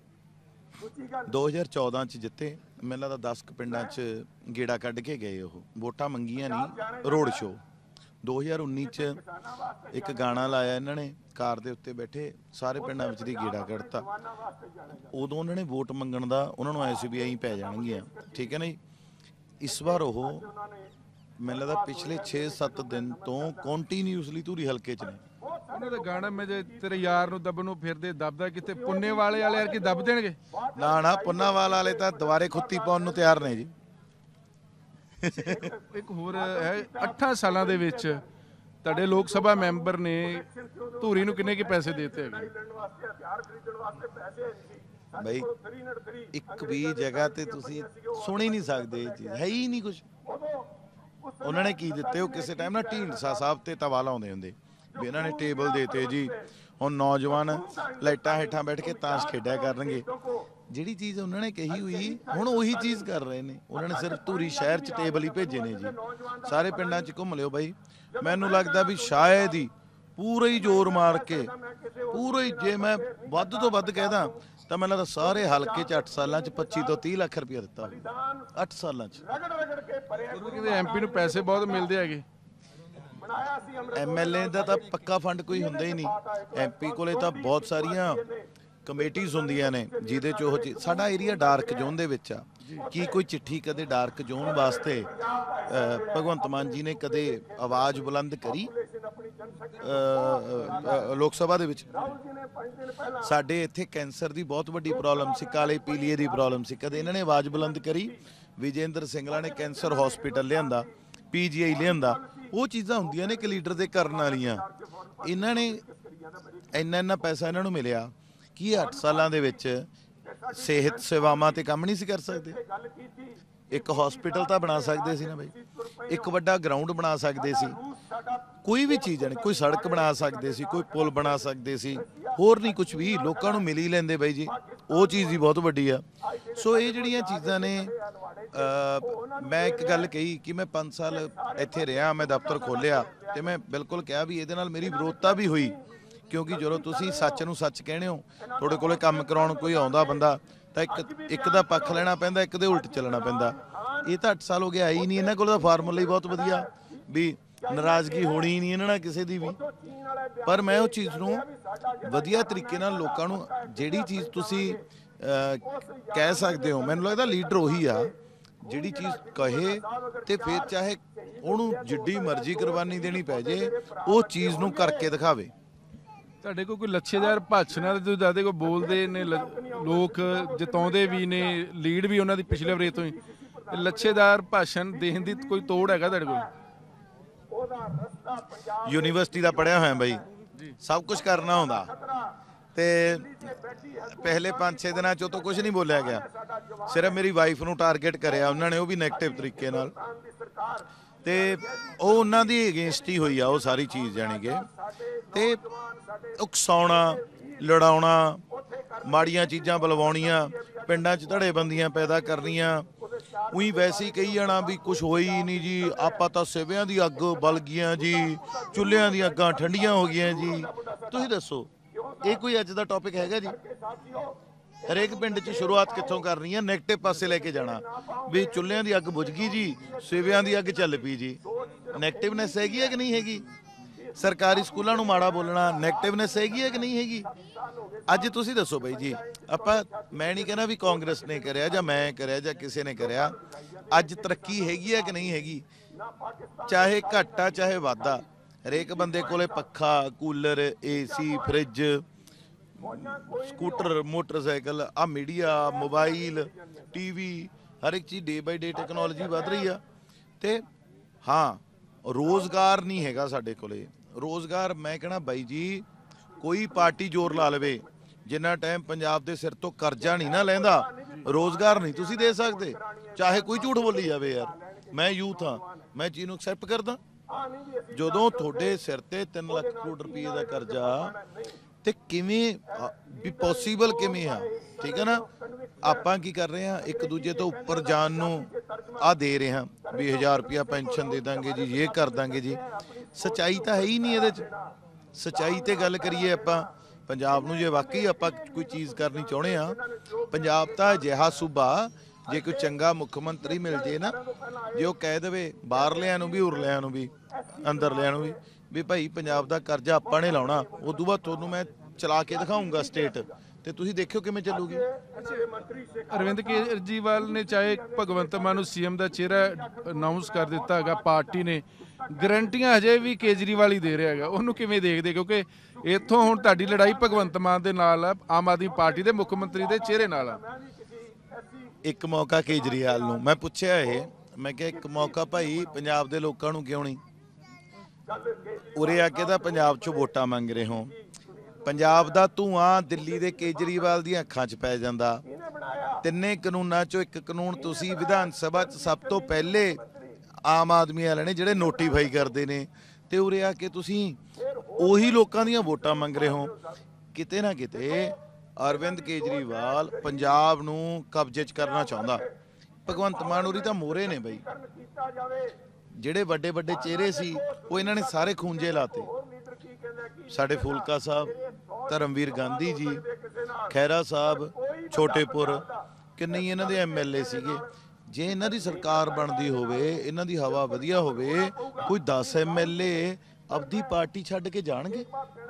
2014 'ਚ ਜਿੱਤੇ, ਮੈਨੂੰ ਲੱਗਦਾ 10 ਪਿੰਡਾਂ 'ਚ ਗੇੜਾ ਕੱਢ ਕੇ ਗਏ। ਉਹ ਵੋਟਾਂ ਮੰਗੀਆਂ ਨਹੀਂ, ਰੋਡ ਸ਼ੋਅ। 2019 'ਚ ਇੱਕ ਗਾਣਾ ਲਾਇਆ ਇਹਨਾਂ ਨੇ, ਕਾਰ ਦੇ ਉੱਤੇ ਬੈਠੇ ਸਾਰੇ ਪਿੰਡਾਂ ਵਿੱਚ ਦੀ ਗੇੜਾ ਕੱਢਤਾ। ਉਦੋਂ ਉਹਨਾਂ ਨੇ ਵੋਟ ਮੰਗਣ ਦਾ ਉਹਨਾਂ ਨੂੰ ਐ ਸੀ ਵੀ ਐਂ ਪੈ ਜਾਣਗੀਆਂ, ਠੀਕ ਹੈ ਨਾ ਜੀ। ਇਸ ਵਾਰ ਉਹ ਮੈਨੂੰ ਲੱਗਦਾ ਪਿਛਲੇ 6-7 ਦਿਨ ਤੋਂ ਕੰਟੀਨਿਊਸਲੀ ਧੂਰੀ ਹਲਕੇ 'ਚ ਨੇ। ਉਹਨਾਂ ਦਾ ਗਾਣਾ ਮੈਂ ਜੇ ਤੇਰੇ ਯਾਰ ਨੂੰ ਦੱਬਣ ਨੂੰ ਫਿਰਦੇ ਦੱਬਦਾ, ਕਿਤੇ ਪੁੰਨੇ ਵਾਲੇ ਯਾਰ ਕੀ ਦੱਬ ਦੇਣਗੇ? ਨਾ ਪੁੰਨਾਵਾਲ ਵਾਲੇ ਤਾਂ ਦੁਬਾਰੇ ਖੁੱਤੀ ਪਾਉਣ ਨੂੰ ਤਿਆਰ ਨੇ ਜੀ। ਇੱਕ ਹੋਰ ਹੈ, 8 ਸਾਲਾਂ ਦੇ ਵਿੱਚ ਤੁਹਾਡੇ ਲੋਕ ਸਭਾ ਮੈਂਬਰ ਨੇ ਧੂਰੀ ਨੂੰ ਕਿੰਨੇ ਕੀ ਪੈਸੇ ਦੇਤੇ ਹੈਗੇ? ਬਈ ਇੱਕ ਵੀ ਜਗ੍ਹਾ ਤੇ ਤੁਸੀਂ ਸੁਣ ਹੀ ਨਹੀਂ ਸਕਦੇ, ਇਹ ਚੀਜ਼ ਹੈ ਹੀ ਨਹੀਂ ਕੁਝ। ਉਹਨਾਂ ਨੇ ਕੀ ਦਿੱਤੇ? ਉਹ ਕਿਸੇ ਟਾਈਮ ਨਾ ਢੀਂਡਸਾ ਸਾਹਿਬ ਤੇ ਤਵਾ ਲਾਉਂਦੇ ਹੁੰਦੇ ਵੀ ਇਹਨਾਂ ਨੇ ਟੇਬਲ ਦੇਤੇ ਜੀ, ਹੁਣ ਨੌਜਵਾਨ ਲਾਈਟਾਂ ਹੇਠਾਂ ਬੈਠ ਕੇ ਤਾਸ਼ ਖੇਡਿਆ ਕਰਨਗੇ। ਜਿਹੜੀ ਚੀਜ਼ ਉਹਨਾਂ ਨੇ ਕਹੀ ਹੋਈ ਹੁਣ ਉਹੀ ਚੀਜ਼ ਕਰ ਰਹੇ ਨੇ। ਉਹਨਾਂ ਨੇ ਸਿਰਫ ਧੂਰੀ ਸ਼ਹਿਰ 'ਚ ਟੇਬਲ ਹੀ ਭੇਜੇ ਨੇ ਜੀ। ਸਾਰੇ ਪਿੰਡਾਂ 'ਚ ਘੁੰਮ ਲਿਓ ਬਾਈ, ਮੈਨੂੰ ਲੱਗਦਾ ਵੀ ਸ਼ਾਇਦ ਹੀ ਪੂਰਾ ਹੀ ਜ਼ੋਰ ਮਾਰ ਕੇ, ਪੂਰਾ ਹੀ, ਜੇ ਮੈਂ ਵੱਧ ਤੋਂ ਵੱਧ ਕਹਿਦਾ ਤਾਂ ਮੈਨੂੰ ਲੱਗਦਾ ਸਾਰੇ ਹਲਕੇ 'ਚ 8 ਸਾਲਾਂ 'ਚ 25 ਤੋਂ 30 ਲੱਖ ਰੁਪਇਆ ਦਿੱਤਾ ਹੋਊਗਾ 8 ਸਾਲਾਂ 'ਚ। ਕਿਤੇ ਐਮਪੀ ਨੂੰ ਪੈਸੇ ਬਹੁਤ ਮਿਲਦੇ ਹੈਗੇ, ਐਮਐਲਏ ਦਾ ਤਾਂ ਪੱਕਾ ਫੰਡ ਕੋਈ ਹੁੰਦਾ ਹੀ ਨਹੀਂ। ਐਮਪੀ ਕੋਲੇ ਤਾਂ ਬਹੁਤ ਸਾਰੀਆਂ ਕਮੇਟੀਆਂ ਹੁੰਦੀਆਂ ਨੇ ਜਿਹਦੇ 'ਚ ਉਹ ਸਾਡਾ ਏਰੀਆ ਡਾਰਕ ਜ਼ੋਨ ਦੇ ਵਿੱਚ ਆ। ਕੀ ਕੋਈ ਚਿੱਠੀ ਕਦੇ ਡਾਰਕ ਜ਼ੋਨ ਵਾਸਤੇ ਭਗਵੰਤ ਮਾਨ ਜੀ ਨੇ ਕਦੇ ਆਵਾਜ਼ ਬੁਲੰਦ ਕਰੀ ਲੋਕ ਸਭਾ ਦੇ ਵਿੱਚ? ਸਾਡੇ ਇੱਥੇ ਕੈਂਸਰ ਦੀ ਬਹੁਤ ਵੱਡੀ ਪ੍ਰੋਬਲਮ ਸੀ, ਕਾਲੇ ਪੀਲੀਏ ਦੀ ਪ੍ਰੋਬਲਮ ਸੀ, ਕਦੇ ਇਹਨਾਂ ਨੇ ਆਵਾਜ਼ ਬੁਲੰਦ ਕਰੀ? ਵਿਜੇਂਦਰ ਸਿੰਗਲਾ ਨੇ ਕੈਂਸਰ ਹਸਪੀਟਲ ਲਿਆਂਦਾ, ਪੀਜੀਆਈ ਲਿਆਂਦਾ। ਉਹ ਚੀਜ਼ਾਂ ਹੁੰਦੀਆਂ ਨੇ ਕਿ ਲੀਡਰ ਦੇ ਕਰਨ ਵਾਲੀਆਂ। ਇਹਨਾਂ ਨੇ ਇੰਨਾ ਪੈਸਾ ਇਹਨਾਂ ਨੂੰ ਮਿਲਿਆ ਕਿ 8 ਸਾਲਾਂ ਦੇ ਵਿੱਚ ਸਿਹਤ ਸੇਵਾਵਾਂ ਤੇ ਕੰਮ ਨਹੀਂ ਸੀ ਕਰ ਸਕਦੇ। ਇੱਕ ਹਸਪੀਟਲ ਤਾਂ ਬਣਾ ਸਕਦੇ ਸੀ ਨਾ ਬਈ, ਇੱਕ ਵੱਡਾ ਗਰਾਊਂਡ ਬਣਾ ਸਕਦੇ ਸੀ, ਕੋਈ ਵੀ ਚੀਜ਼ ਨਹੀਂ, ਕੋਈ ਸੜਕ ਬਣਾ ਸਕਦੇ ਸੀ, ਕੋਈ ਪੁਲ ਬਣਾ ਸਕਦੇ ਸੀ, ਹੋਰ ਨਹੀਂ ਕੁਝ ਵੀ। ਲੋਕਾਂ ਨੂੰ ਮਿਲ ਹੀ ਲੈਂਦੇ ਬਾਈ ਜੀ, ਉਹ ਚੀਜ਼ ਹੀ ਬਹੁਤ ਵੱਡੀ ਆ। ਸੋ ਇਹ ਜਿਹੜੀਆਂ ਚੀਜ਼ਾਂ ਨੇ, ਮੈਂ ਇੱਕ ਗੱਲ ਕਹੀ ਕਿ ਮੈਂ 5 ਸਾਲ ਇੱਥੇ ਰਿਹਾ, ਮੈਂ ਦਫ਼ਤਰ ਖੋਲ੍ਹਿਆ ਤੇ ਮੈਂ ਬਿਲਕੁਲ ਕਿਹਾ ਵੀ ਇਹਦੇ ਨਾਲ ਮੇਰੀ ਵਿਰੋਧਤਾ ਵੀ ਹੋਈ, ਕਿਉਂਕਿ ਜਦੋਂ ਤੁਸੀਂ ਸੱਚ ਨੂੰ ਸੱਚ ਕਹਿੰਦੇ ਹੋ, ਤੁਹਾਡੇ ਕੋਲੇ ਕੰਮ ਕਰਾਉਣ ਕੋਈ ਆਉਂਦਾ ਬੰਦਾ ਤਾਂ ਇੱਕ ਦਾ ਪੱਖ ਲੈਣਾ ਪੈਂਦਾ, ਇੱਕ ਦੇ ਉਲਟ ਚੱਲਣਾ ਪੈਂਦਾ। ਇਹ ਤਾਂ 8 ਸਾਲ ਹੋ ਗਏ ਆਈ ਨਹੀਂ। ਇਹਨਾਂ ਕੋਲ ਤਾਂ ਫਾਰਮੂਲਾ ਹੀ ਬਹੁਤ ਵਧੀਆ ਵੀ ਨਾਰਾਜ਼ਗੀ ਹੋਣੀ ਹੀ ਨਹੀਂ ਇਹਨਾਂ ਨਾਲ ਕਿਸੇ ਦੀ ਵੀ। ਪਰ ਮੈਂ ਉਹ ਚੀਜ਼ ਨੂੰ ਵਧੀਆ ਤਰੀਕੇ ਨਾਲ ਲੋਕਾਂ ਨੂੰ, ਜਿਹੜੀ ਚੀਜ਼ ਤੁਸੀਂ ਕਹਿ ਸਕਦੇ ਹੋ, ਮੈਨੂੰ ਲੱਗਦਾ ਲੀਡਰ ਉਹੀ ਆ ਜਿਹੜੀ ਚੀਜ਼ ਕਹੇ ਤੇ ਫਿਰ ਚਾਹੇ ਉਹਨੂੰ ਜਿੱਡੀ ਮਰਜ਼ੀ ਕੁਰਬਾਨੀ ਦੇਣੀ ਪੈ ਜੇ, ਉਹ ਚੀਜ਼ ਨੂੰ ਕਰਕੇ ਦਿਖਾਵੇ। ਤੁਹਾਡੇ ਕੋਲ ਕੋਈ ਲੱਛੇਦਾਰ ਭਾਸ਼ਣ ਆ ਤੁਸੀਂ ਦੱਸਦੇ ਕੋਈ ਬੋਲਦੇ ਨੇ ਲੋਕ ਜਿਤਾਉਂਦੇ ਵੀ ਨੇ, ਲੀਡ ਵੀ ਉਹਨਾਂ ਦੀ ਪਿਛਲੇ ਵਾਰੀ ਤੋਂ ਹੀ, ਲੱਛੇਦਾਰ ਭਾਸ਼ਣ ਦੇਣ ਦੀ ਕੋਈ ਤੋੜ ਹੈਗਾ ਤੁਹਾਡੇ ਕੋਲ? ਯੂਨੀਵਰਸਿਟੀ ਦਾ ਪੜ੍ਹਿਆ ਹੋਇਆ ਬਾਈ, ਸਭ ਕੁਝ ਕਰਨਾ ਹੁੰਦਾ ਤੇ ਪਹਿਲੇ 5-6 ਦਿਨਾਂ ਚੋਂ ਤਾਂ ਕੁਝ ਨਹੀਂ ਬੋਲਿਆ ਗਿਆ, ਸਿਰਫ ਮੇਰੀ ਵਾਈਫ ਨੂੰ ਟਾਰਗੇਟ ਕਰਿਆ ਉਹਨਾਂ ਨੇ, ਉਹ ਵੀ ਨੈਗੇਟਿਵ ਤਰੀਕੇ ਨਾਲ, ਤੇ ਉਹ ਉਹਨਾਂ ਦੀ ਅਗੇਂਸਟ ਹੀ ਹੋਈ ਆ ਉਹ ਸਾਰੀ ਚੀਜ਼, ਜਾਣੀ ਕਿ ਤੇ ਉਕਸਾਉਣਾ, ਲੜਾਉਣਾ, ਮਾੜੀਆਂ ਚੀਜ਼ਾਂ ਬੁਲਵਾਉਣੀਆਂ, ਪਿੰਡਾਂ 'ਚ ਧੜੇਬੰਦੀਆਂ ਪੈਦਾ ਕਰਨੀਆਂ, ਉਹੀ ਵੈਸੇ ਹੀ ਕਹੀ ਜਾਣਾ ਵੀ ਕੁਝ ਹੋਈ ਨਹੀਂ ਜੀ, ਆਪਾਂ ਤਾਂ ਸਿਵਿਆਂ ਦੀ ਅੱਗ ਬਲ ਗਈਆਂ ਜੀ, ਚੁੱਲ੍ਹਿਆਂ ਦੀਆਂ ਅੱਗਾਂ ਠੰਡੀਆਂ ਹੋ ਗਈਆਂ ਜੀ। ਤੁਸੀਂ ਦੱਸੋ ਇਹ ਕੋਈ ਅੱਜ ਦਾ ਟੌਪਿਕ ਹੈਗਾ ਜੀ? ਹਰੇਕ ਪਿੰਡ 'ਚ ਸ਼ੁਰੂਆਤ ਕਿੱਥੋਂ ਕਰਨੀ ਹੈ? ਨੈਗੇਟਿਵ ਪਾਸੇ ਲੈ ਕੇ ਜਾਣਾ ਵੀ ਚੁੱਲ੍ਹਿਆਂ ਦੀ ਅੱਗ ਬੁਝ ਗਈ ਜੀ, ਸਿਵਿਆਂ ਦੀ ਅੱਗ ਚੱਲ ਪਈ ਜੀ। ਨੈਗੇਟਿਵਨੈਸ ਹੈਗੀ ਹੈ ਕਿ ਨਹੀਂ ਹੈਗੀ? ਸਰਕਾਰੀ ਸਕੂਲਾਂ ਨੂੰ ਮਾੜਾ ਬੋਲਣਾ ਨੈਗੇਟਿਵਨੈਸ ਹੈਗੀ ਹੈ ਕਿ ਨਹੀਂ ਹੈਗੀ? ਅੱਜ ਤੁਸੀਂ ਦੱਸੋ ਬਾਈ ਜੀ, ਆਪਾਂ, ਮੈਂ ਨਹੀਂ ਕਹਿੰਦਾ ਵੀ ਕਾਂਗਰਸ ਨੇ ਕਰਿਆ ਜਾਂ ਮੈਂ ਕਰਿਆ ਜਾਂ ਕਿਸੇ ਨੇ ਕਰਿਆ, ਅੱਜ ਤਰੱਕੀ ਹੈਗੀ ਹੈ ਕਿ ਨਹੀਂ ਹੈਗੀ? ਚਾਹੇ ਘਾਟਾ ਚਾਹੇ ਵਾਧਾ, ਹਰੇਕ ਬੰਦੇ ਕੋਲੇ ਪੱਖਾ, cooler, AC, fridge, scooter, motorcycle, ਆ ਮੀਡੀਆ, ਮੋਬਾਈਲ, ਟੀਵੀ, ਹਰ ਇੱਕ ਚੀਜ਼ ਡੇ ਬਾਈ ਡੇ ਟੈਕਨੋਲੋਜੀ ਵੱਧ ਰਹੀ ਆ। ਤੇ ਹਾਂ, ਰੋਜ਼ਗਾਰ ਨਹੀਂ ਹੈਗਾ ਸਾਡੇ ਕੋਲੇ। ਰੋਜ਼ਗਾਰ ਮੈਂ ਕਹਿਣਾ ਬਾਈ ਜੀ, ਕੋਈ ਪਾਰਟੀ ਜ਼ੋਰ ਲਾ ਲਵੇ, ਜਿੰਨਾ ਟਾਈਮ ਪੰਜਾਬ ਦੇ ਸਿਰ ਤੋਂ ਕਰਜ਼ਾ ਨਹੀਂ ਨਾ ਲੈਂਦਾ, ਰੋਜ਼ਗਾਰ ਨਹੀਂ ਤੁਸੀਂ ਦੇ ਸਕਦੇ, ਚਾਹੇ ਕੋਈ ਝੂਠ ਬੋਲੀ ਜਾਵੇ। ਯਾਰ ਮੈਂ ਯੂਥ ਹਾਂ, ਮੈਂ ਚੀਜ਼ ਨੂੰ ਐਕਸੈਪਟ ਕਰਦਾ। ਜਦੋਂ ਤੁਹਾਡੇ ਸਿਰ ਤੇ 3 ਲੱਖ ਕਰੋੜ ਰੁਪਏ ਦਾ ਕਰਜ਼ਾ, ਤੇ ਕਿਵੇਂ ਵੀ ਪੋਸੀਬਲ ਕਿਵੇਂ ਆ? ਠੀਕ ਹੈ ਨਾ, ਆਪਾਂ ਕੀ ਕਰ ਰਹੇ ਹਾਂ, ਇੱਕ ਦੂਜੇ ਤੋਂ ਉੱਪਰ ਜਾਣ ਨੂੰ ਆ ਦੇ ਰਹੇ ਹਾਂ ਵੀ 1000 ਰੁਪਇਆ ਪੈਨਸ਼ਨ ਦੇ ਦਾਂਗੇ ਜੀ, ਇਹ ਕਰ ਦਾਂਗੇ ਜੀ। ਸੱਚਾਈ ਤਾਂ ਹੈ ਹੀ ਨਹੀਂ ਇਹਦੇ 'ਚ। ਸੱਚਾਈ ਤੇ ਗੱਲ ਕਰੀਏ ਆਪਾਂ, ਪੰਜਾਬ ਨੂੰ ਜੇ ਵਾਕਈ ਆਪਾਂ ਕੋਈ ਚੀਜ਼ ਕਰਨੀ ਚਾਹੁੰਦੇ ਆ, ਪੰਜਾਬ ਤਾਂ ਅਜਿਹਾ ਸੂਬਾ, ਜੇ ਕੋਈ ਚੰਗਾ ਮੁੱਖ ਮੰਤਰੀ ਮਿਲ ਜੇ ਨਾ, ਜੇ ਉਹ ਕਹਿ ਦੇਵੇ ਬਾਹਰਲਿਆਂ ਨੂੰ ਵੀ, ਉਰਲਿਆਂ ਨੂੰ ਵੀ, ਅੰਦਰਲਿਆਂ ਨੂੰ ਵੀ ਭਾਈ ਪੰਜਾਬ ਦਾ ਕਰਜ਼ਾ ਆਪਾਂ ਨੇ ਲਾਉਣਾ, ਉਦੋਂ ਬਾਅਦ ਤੁਹਾਨੂੰ ਮੈਂ ਚਲਾ ਕੇ ਦਿਖਾਊਂਗਾ ਸਟੇਟ, ਤੇ ਤੁਸੀਂ ਦੇਖਿਓ ਕਿਵੇਂ ਚੱਲੂਗੀ। ਅਰਵਿੰਦ ਕੇਜਰੀਵਾਲ ਨੇ ਚਾਹੇ ਭਗਵੰਤ ਮਾਨ ਨੂੰ ਸੀਐਮ ਦਾ ਚਿਹਰਾ ਅਨਾਉਂਸ ਕਰ ਦਿੱਤਾ ਹੈਗਾ, ਪਾਰਟੀ ਨੇ ਗਰੰਟੀਆਂ ਹਜੇ ਵੀ ਕੇਜਰੀਵਾਲ ਹੀ ਦੇ ਰਿਹਾ ਹੈਗਾ, ਉਹਨੂੰ ਕਿਵੇਂ ਦੇਖਦੇ? ਕਿਉਂਕਿ ਇੱਥੋਂ ਹੁਣ ਤੁਹਾਡੀ ਲੜਾਈ ਭਗਵੰਤ ਮਾਨ ਦੇ ਨਾਲ ਆ, ਆਮ ਆਦਮੀ ਪਾਰਟੀ ਦੇ ਮੁੱਖ ਮੰਤਰੀ ਦੇ ਚਿਹਰੇ ਨਾਲ ਆ। ਇੱਕ ਮੌਕਾ ਕੇਜਰੀਵਾਲ ਨੂੰ ਮੈਂ ਪੁੱਛਿਆ, ਇਹ ਮੈਂ ਕਿਹਾ ਇੱਕ ਮੌਕਾ ਭਾਈ ਪੰਜਾਬ ਦੇ ਲੋਕਾਂ ਨੂੰ ਕਿਉਂ ਨਹੀਂ? ਉਰੇ ਆ ਕੇ ਤਾਂ ਪੰਜਾਬ 'ਚੋਂ ਵੋਟਾਂ ਮੰਗ ਰਹੇ ਹੋ, ਪੰਜਾਬ ਦਾ ਧੂਆਂ ਦਿੱਲੀ ਦੇ ਕੇਜਰੀਵਾਲ ਦੀਆਂ ਅੱਖਾਂ 'ਚ ਪੈ ਜਾਂਦਾ। ਤਿੰਨੇ ਕਾਨੂੰਨਾਂ 'ਚੋਂ ਇੱਕ ਕਾਨੂੰਨ ਤੁਸੀਂ ਵਿਧਾਨ ਸਭਾ 'ਚ ਸਭ ਤੋਂ ਪਹਿਲੇ ਆਮ ਆਦਮੀ ਵਾਲੇ ਨੇ ਜਿਹੜੇ ਨੋਟੀਫਾਈ ਕਰਦੇ ਨੇ, ਤੇ ਉਰੇ ਆ ਕੇ ਤੁਸੀਂ ਉਹੀ ਲੋਕਾਂ ਦੀਆਂ ਵੋਟਾਂ ਮੰਗ ਰਹੇ ਹੋ। ਕਿਤੇ ਨਾ ਕਿਤੇ ਅਰਵਿੰਦ ਕੇਜਰੀਵਾਲ ਪੰਜਾਬ ਨੂੰ ਕਬਜ਼ੇ 'ਚ ਕਰਨਾ ਚਾਹੁੰਦਾ। ਭਗਵੰਤ ਮਾਨ ਹੋਰੀ ਤਾਂ ਮੋਹਰੇ ਨੇ ਬਈ, ਜਿਹੜੇ ਵੱਡੇ ਵੱਡੇ ਚਿਹਰੇ ਸੀ ਉਹ ਇਹਨਾਂ ਨੇ ਸਾਰੇ ਖੂੰਜੇ ਲਾਤੇ। ਸਾਡੇ ਫੂਲਕਾ ਸਾਹਿਬ, ਧਰਮਵੀਰ ਗਾਂਧੀ ਜੀ, ਖਹਿਰਾ ਸਾਹਿਬ, ਛੋਟੇਪੁਰ, ਕਿੰਨੇ ਇਹਨਾਂ ਦੇ ਐਮਐਲਏ ਸੀਗੇ। ਜੇ ਇਹਨਾਂ ਦੀ ਸਰਕਾਰ ਬਣਦੀ ਹੋਵੇ, ਇਹਨਾਂ ਦੀ ਹਵਾ ਵਧੀਆ ਹੋਵੇ, ਕੋਈ 10 ਐਮਐਲਏ ਆਪਦੀ ਪਾਰਟੀ ਛੱਡ ਕੇ ਜਾਣਗੇ?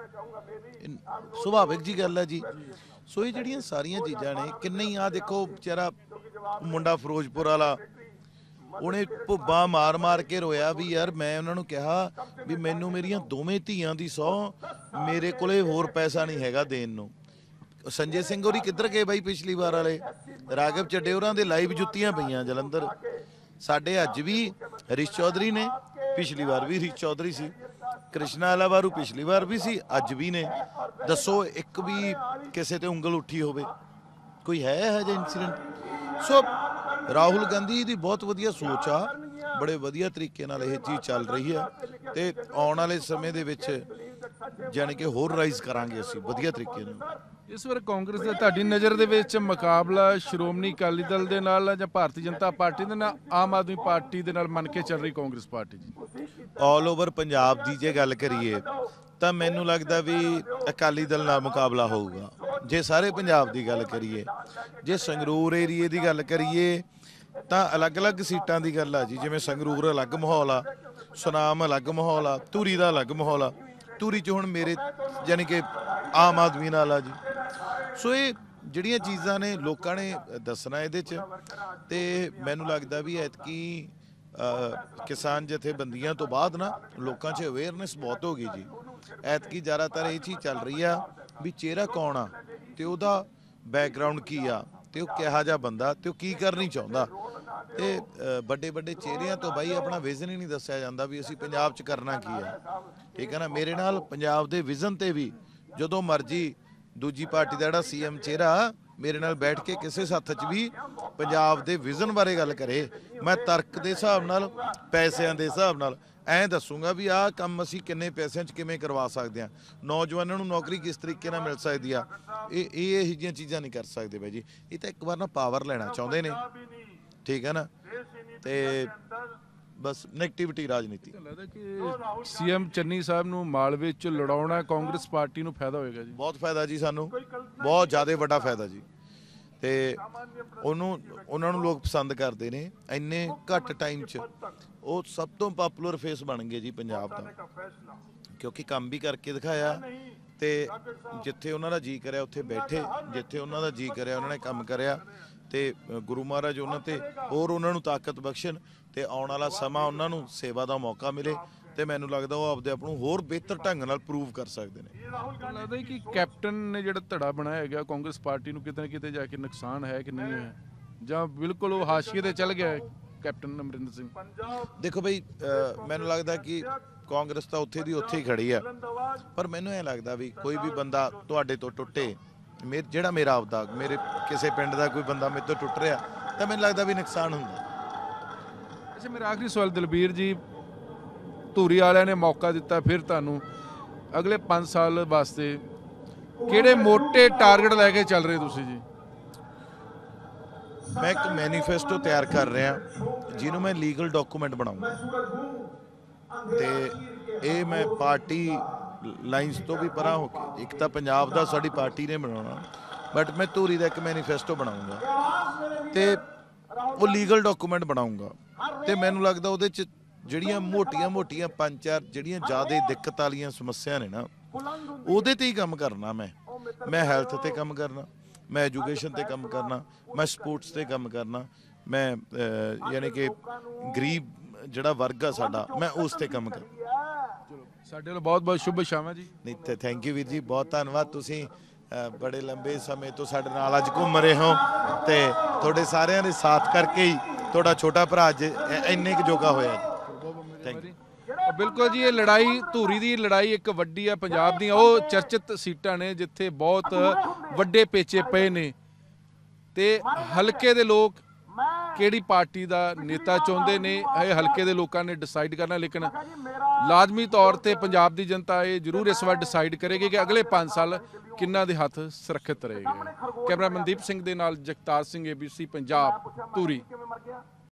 ਸੁਭਾਵਿਕ ਜੀ ਗੱਲ ਹੈ ਜੀ। ਸੋ ਇਹ ਜਿਹੜੀਆਂ ਸਾਰੀਆਂ ਚੀਜ਼ਾਂ ਨੇ, ਕਿੰਨੇ ਹੀ ਆ ਦੇਖੋ ਵਿਚਾਰਾ ਮੁੰਡਾ ਫਿਰੋਜ਼ਪੁਰ ਵਾਲਾ, ਉਹਨੇ ਭੁੱਬਾਂ ਮਾਰ ਕੇ ਰੋਇਆ ਵੀ ਯਾਰ ਮੈਂ ਉਹਨਾਂ ਨੂੰ ਕਿਹਾ ਵੀ ਮੈਨੂੰ ਮੇਰੀਆਂ ਦੋਵੇਂ ਧੀਆਂ ਦੀ ਸਹੁੰ, ਮੇਰੇ ਕੋਲੇ ਹੋਰ ਪੈਸਾ ਨਹੀਂ ਹੈਗਾ ਦੇਣ ਨੂੰ। ਸੰਜੇ ਸਿੰਘ ਹੋਰੀ ਕਿੱਧਰ ਗਏ ਬਾਈ ਪਿਛਲੀ ਵਾਰ ਵਾਲੇ? ਰਾਘਵ ਚੱਡੇ ਹੋਰਾਂ ਦੇ ਲਾਈਵ ਜੁੱਤੀਆਂ ਪਈਆਂ ਜਲੰਧਰ। ਸਾਡੇ ਅੱਜ ਵੀ ਹਰੀਸ਼ ਚੌਧਰੀ ਨੇ, ਪਿਛਲੀ ਵਾਰ ਵੀ ਹਰੀਸ਼ ਚੌਧਰੀ ਸੀ, ਕ੍ਰਿਸ਼ਨਾ ਅਲਾਵਾਰੂ ਪਿਛਲੀ ਵਾਰ ਵੀ ਸੀ, ਅੱਜ ਵੀ ਨੇ। ਦੱਸੋ ਇੱਕ ਵੀ ਕਿਸੇ ਤੇ ਉਂਗਲ ਉੱਠੀ ਹੋਵੇ? ਕੋਈ ਹੈ ਇਹੋ ਜਿਹਾ ਇਨਸੀਡੈਂਟ? ਸੋ ਰਾਹੁਲ ਗਾਂਧੀ ਦੀ ਬਹੁਤ ਵਧੀਆ ਸੋਚ ਆ, ਬੜੇ ਵਧੀਆ ਤਰੀਕੇ ਨਾਲ ਇਹ ਚੀਜ਼ ਚੱਲ ਰਹੀ ਹੈ, ਤੇ ਆਉਣ ਵਾਲੇ ਸਮੇਂ ਦੇ ਵਿੱਚ ਜਾਣੀ ਕਿ ਹੋਰ ਰਾਈਜ਼ ਕਰਾਂਗੇ ਅਸੀਂ ਵਧੀਆ ਤਰੀਕੇ ਨਾਲ। ਇਸ ਵਾਰ ਕਾਂਗਰਸ ਦਾ ਤੁਹਾਡੀ ਨਜ਼ਰ ਦੇ ਵਿੱਚ ਮੁਕਾਬਲਾ ਸ਼੍ਰੋਮਣੀ ਅਕਾਲੀ ਦਲ ਦੇ ਨਾਲ ਜਾਂ ਭਾਰਤੀ ਜਨਤਾ ਪਾਰਟੀ ਦੇ ਨਾਲ, ਆਮ ਆਦਮੀ ਪਾਰਟੀ ਦੇ ਨਾਲ ਮੰਨ ਕੇ ਚੱਲ ਰਹੀ ਕਾਂਗਰਸ ਪਾਰਟੀ ਜੀ? ਆਲ ਓਵਰ ਪੰਜਾਬ ਦੀ ਜੇ ਗੱਲ ਕਰੀਏ ਤਾਂ ਮੈਨੂੰ ਲੱਗਦਾ ਵੀ ਅਕਾਲੀ ਦਲ ਨਾਲ ਮੁਕਾਬਲਾ ਹੋਊਗਾ। ਜੇ ਸਾਰੇ ਪੰਜਾਬ ਦੀ ਗੱਲ ਕਰੀਏ, ਜੇ ਸੰਗਰੂਰ ਏਰੀਏ ਦੀ ਗੱਲ ਕਰੀਏ ਤਾਂ ਅਲੱਗ-ਅਲੱਗ ਸੀਟਾਂ ਦੀ ਗੱਲ ਆ ਜੀ। ਜਿਵੇਂ ਸੰਗਰੂਰ ਅਲੱਗ ਮਾਹੌਲ ਆ, ਸੁਨਾਮ ਅਲੱਗ ਮਾਹੌਲ ਆ, ਧੂਰੀ ਦਾ ਅਲੱਗ ਮਾਹੌਲ ਆ। ਧੂਰੀ 'ਚ ਹੁਣ ਮੇਰੇ ਯਾਨੀ ਕਿ ਆਮ ਆਦਮੀ ਨਾਲ ਆ ਜੀ। ਸੋ ਇਹ ਜਿਹੜੀਆਂ ਚੀਜ਼ਾਂ ਨੇ ਲੋਕਾਂ ਨੇ ਦੱਸਣਾ ਇਹਦੇ 'ਚ, ਤੇ ਮੈਨੂੰ ਲੱਗਦਾ ਵੀ ਐਤਕੀ ਕਿਸਾਨ ਜਥੇਬੰਦੀਆਂ ਤੋਂ ਬਾਅਦ ਨਾ ਲੋਕਾਂ 'ਚ ਅਵੇਅਰਨੈਸ ਬਹੁਤ ਹੋ ਗਈ ਜੀ। ਐਤਕੀ ਜ਼ਿਆਦਾਤਰ ਇਹ ਚੀਜ਼ ਚੱਲ ਰਹੀ ਆ ਵੀ ਚਿਹਰਾ ਕੌਣ ਆ ਤੇ ਉਹਦਾ ਬੈਕਗ੍ਰਾਉਂਡ ਕੀ ਆ ਤੇ ਉਹ ਕਿਹਾ ਜਿਹਾ ਬੰਦਾ ਤੇ ਉਹ ਕੀ ਕਰਨੀ ਚਾਹੁੰਦਾ। ਤੇ ਵੱਡੇ ਵੱਡੇ ਚਿਹਰਿਆਂ ਤੋਂ ਬਾਈ ਆਪਣਾ ਵਿਜ਼ਨ ਹੀ ਨਹੀਂ ਦੱਸਿਆ ਜਾਂਦਾ ਵੀ ਅਸੀਂ ਪੰਜਾਬ 'ਚ ਕਰਨਾ ਕੀ ਆ। ਠੀਕ ਹੈ ਨਾ, ਮੇਰੇ ਨਾਲ ਪੰਜਾਬ ਦੇ ਵਿਜ਼ਨ ਤੇ ਵੀ ਜਦੋਂ ਮਰਜ਼ੀ ਦੂਜੀ ਪਾਰਟੀ ਦਾ ਜਿਹੜਾ ਸੀਐਮ ਚਿਹਰਾ ਮੇਰੇ ਨਾਲ ਬੈਠ ਕੇ ਕਿਸੇ ਸੱਥ 'ਚ ਵੀ ਪੰਜਾਬ ਦੇ ਵਿਜ਼ਨ ਬਾਰੇ ਗੱਲ ਕਰੇ, ਮੈਂ ਤਰਕ ਦੇ ਹਿਸਾਬ ਨਾਲ, ਪੈਸਿਆਂ ਦੇ ਹਿਸਾਬ ਨਾਲ ਐਂ ਦੱਸੂਗਾ ਵੀ ਆਹ ਕੰਮ ਅਸੀਂ ਕਿੰਨੇ ਪੈਸਿਆਂ 'ਚ ਕਿਵੇਂ ਕਰਵਾ ਸਕਦੇ ਹਾਂ, ਨੌਜਵਾਨਾਂ ਨੂੰ ਨੌਕਰੀ ਕਿਸ ਤਰੀਕੇ ਨਾਲ ਮਿਲ ਸਕਦੀ ਆ। ਇਹੋ ਜਿਹੀਆਂ ਚੀਜ਼ਾਂ ਨਹੀਂ ਕਰ ਸਕਦੇ ਬਾਈ ਜੀ। ਇਹ ਤਾਂ ਇੱਕ ਵਾਰ ਨਾ ਪਾਵਰ ਲੈਣਾ ਚਾਹੁੰਦੇ ਨੇ, ਠੀਕ ਹੈ ਨਾ, ਤੇ ਬਸ ਨੈਗੇਟਿਵਿਟੀ ਰਾਜਨੀਤੀ। ਲੱਗਦਾ ਕਿ ਸੀਐਮ ਚੰਨੀ ਸਾਹਿਬ ਨੂੰ ਮਾਲਵੇ 'ਚ ਲੜਾਉਣਾ ਕਾਂਗਰਸ ਪਾਰਟੀ ਨੂੰ ਫਾਇਦਾ ਹੋਏਗਾ ਜੀ? ਬਹੁਤ ਫਾਇਦਾ ਜੀ, ਸਾਨੂੰ ਬਹੁਤ ਜ਼ਿਆਦਾ ਵੱਡਾ ਫਾਇਦਾ ਜੀ। ਤੇ ਉਹਨਾਂ ਨੂੰ ਲੋਕ ਪਸੰਦ ਕਰਦੇ ਨੇ। ਇੰਨੇ ਘੱਟ ਟਾਈਮ 'ਚ ਉਹ ਸਭ ਤੋਂ ਪਪੂਲਰ ਫੇਸ ਬਣ ਗਏ ਜੀ ਪੰਜਾਬ ਦਾ, ਕਿਉਂਕਿ ਕੰਮ ਵੀ ਕਰਕੇ ਦਿਖਾਇਆ ਤੇ ਜਿੱਥੇ ਉਹਨਾਂ ਦਾ ਜੀ ਕਰਿਆ ਉੱਥੇ ਬੈਠੇ, ਜਿੱਥੇ ਉਹਨਾਂ ਦਾ ਜੀ ਕਰਿਆ ਉਹਨਾਂ ਨੇ ਕੰਮ ਕਰਿਆ। ਤੇ ਗੁਰੂ ਮਹਾਰਾਜ ਉਹਨਾਂ ਤੇ ਹੋਰ ਉਹਨਾਂ ਨੂੰ ਤਾਕਤ ਬਖਸ਼ਣ ਤੇ ਆਉਣ ਵਾਲਾ ਸਮਾਂ ਉਹਨਾਂ ਨੂੰ ਸੇਵਾ ਦਾ ਮੌਕਾ ਮਿਲੇ ਤੇ ਮੈਨੂੰ ਲੱਗਦਾ ਉਹ ਆਪਦੇ ਆਪ ਨੂੰ ਹੋਰ ਬਿਹਤਰ ਢੰਗ ਨਾਲ ਪ੍ਰੂਵ ਕਰ ਸਕਦੇ ਨੇ। ਲੱਗਦਾ ਕਿ ਕੈਪਟਨ ਨੇ ਜਿਹੜਾ ਧੜਾ ਬਣਾਇਆ ਹੈਗਾ ਕਾਂਗਰਸ ਪਾਰਟੀ ਨੂੰ ਕਿਤੇ ਨਾ ਕਿਤੇ ਜਾ ਕੇ ਨੁਕਸਾਨ ਹੈ ਕਿ ਨਹੀਂ ਹੈ, ਜਾਂ ਬਿਲਕੁਲ ਉਹ ਹਾਸ਼ੀਏ ਤੇ ਚੱਲ ਗਿਆ ਹੈ ਕੈਪਟਨ ਅਮਰਿੰਦਰ ਸਿੰਘ? ਦੇਖੋ ਬਈ, ਮੈਨੂੰ ਲੱਗਦਾ ਕਿ ਕਾਂਗਰਸ ਤਾਂ ਉੱਥੇ ਦੀ ਉੱਥੇ ਹੀ ਖੜੀ ਆ, ਪਰ ਮੈਨੂੰ ਇਹ ਲੱਗਦਾ ਵੀ ਕੋਈ ਵੀ ਬੰਦਾ ਤੁਹਾਡੇ ਤੋਂ ਟੁੱਟੇ, ਜਿਹੜਾ ਮੇਰਾ ਆਪਦਾ, ਮੇਰੇ ਕਿਸੇ ਪਿੰਡ ਦਾ ਕੋਈ ਬੰਦਾ ਮੇਰੇ ਤੋਂ ਟੁੱਟ ਰਿਹਾ ਤਾਂ ਮੈਨੂੰ ਲੱਗਦਾ ਵੀ ਨੁਕਸਾਨ ਹੁੰਦਾ। ਅੱਛਾ, ਮੇਰਾ ਆਖਰੀ ਸਵਾਲ ਦਲਬੀਰ ਜੀ, ਧੂਰੀ ਵਾਲਿਆਂ ਨੇ ਮੌਕਾ ਦਿੱਤਾ ਫਿਰ ਤੁਹਾਨੂੰ, ਅਗਲੇ 5 ਸਾਲ ਵਾਸਤੇ ਕਿਹੜੇ ਮੋਟੇ ਟਾਰਗੇਟ ਲੈ ਕੇ ਚੱਲ ਰਹੇ ਤੁਸੀਂ ਜੀ? ਮੈਂ ਇੱਕ ਮੈਨੀਫੈਸਟੋ ਤਿਆਰ ਕਰ ਰਿਹਾ ਜਿਹਨੂੰ ਮੈਂ ਲੀਗਲ ਡਾਕੂਮੈਂਟ ਬਣਾਉਂਗਾ, ਤੇ ਇਹ ਮੈਂ ਪਾਰਟੀ ਲਾਈਨਸ ਤੋਂ ਵੀ ਪਰਾਂ ਹੋ ਕੇ, ਇੱਕ ਤਾਂ ਪੰਜਾਬ ਦਾ ਸਾਡੀ ਪਾਰਟੀ ਨੇ ਬਣਾਉਣਾ, ਬਟ ਮੈਂ ਧੂਰੀ ਦਾ ਇੱਕ ਮੈਨੀਫੈਸਟੋ ਬਣਾਉਂਗਾ ਤੇ ਉਹ ਲੀਗਲ ਡਾਕੂਮੈਂਟ ਬਣਾਉਂਗਾ। ਤੇ ਮੈਨੂੰ ਲੱਗਦਾ ਉਹਦੇ 'ਚ ਜਿਹੜੀਆਂ ਮੋਟੀਆਂ 5-4 ਜਿਹੜੀਆਂ ਜ਼ਿਆਦਾ ਦਿੱਕਤ ਵਾਲੀਆਂ ਸਮੱਸਿਆ ਨੇ ਨਾ, ਉਹਦੇ ਤੇ ਹੀ ਕੰਮ ਕਰਨਾ। ਮੈਂ ਹੈਲਥ ਤੇ ਕੰਮ ਕਰਨਾ, ਮੈਂ ਐਜੂਕੇਸ਼ਨ ਤੇ ਕੰਮ ਕਰਨਾ, ਮੈਂ ਸਪੋਰਟਸ ਤੇ ਕੰਮ ਕਰਨਾ, ਮੈਂ ਯਾਨੀ ਕਿ ਗਰੀਬ ਜਿਹੜਾ ਵਰਗ ਆ ਸਾਡਾ, ਮੈਂ ਉਸ ਤੇ ਕੰਮ ਕਰਨਾ। ਸਾਡੇ ਵੱਲੋਂ ਬਹੁਤ ਬਹੁਤ ਸ਼ੁਭ ਸ਼ਾਮਾਂ ਜੀ। ਨਹੀਂ, ਥੈਂਕ ਯੂ ਵੀਰ ਜੀ, ਬਹੁਤ ਧੰਨਵਾਦ। ਤੁਸੀਂ ਬੜੇ ਲੰਬੇ ਸਮੇਂ ਤੋਂ ਸਾਡੇ ਨਾਲ ਅੱਜ ਘੁੰਮ ਰਹੇ ਹੋ ਤੇ ਤੁਹਾਡੇ ਸਾਰਿਆਂ ਦੇ ਸਾਥ ਕਰਕੇ ਹੀ ਤੁਹਾਡਾ ਛੋਟਾ ਭਰਾ ਅੱਜ ਇੰਨੇ ਕੁ ਜੋਗਾ ਹੋਇਆ ਜੀ। Thank you. ਬਿਲਕੁਲ ਜੀ, ਇਹ ਲੜਾਈ, ਧੂਰੀ ਦੀ ਲੜਾਈ ਇੱਕ ਵੱਡੀ ਆ ਪੰਜਾਬ ਦੀਆਂ ਉਹ ਚਰਚਿਤ ਸੀਟਾਂ ਨੇ ਜਿੱਥੇ ਬਹੁਤ ਵੱਡੇ ਪੇਚੇ ਪਏ ਨੇ ਤੇ ਹਲਕੇ ਦੇ ਲੋਕ ਕਿਹੜੀ ਪਾਰਟੀ ਦਾ ਨੇਤਾ ਚਾਹੁੰਦੇ ਨੇ ਇਹ ਹਲਕੇ ਦੇ ਲੋਕਾਂ ਨੇ ਡਿਸਾਈਡ ਕਰਨਾ। ਲੇਕਿਨ ਲਾਜ਼ਮੀ ਤੌਰ ਤੇ ਪੰਜਾਬ ਦੀ ਜਨਤਾ ਇਹ ਜ਼ਰੂਰ ਇਸ ਵਾਰ ਡਿਸਾਈਡ ਕਰੇਗੀ ਕਿ ਅਗਲੇ 5 ਸਾਲ ਕਿਹਨਾਂ ਦੇ ਹੱਥ ਸੁਰੱਖਿਅਤ ਰਹੇਗੇ। ਕੈਮਰਾ ਮਨਦੀਪ ਸਿੰਘ ਦੇ ਨਾਲ ਜਗਤਾਰ ਸਿੰਘ, ABC ਪੰਜਾਬ, ਧੂਰੀ।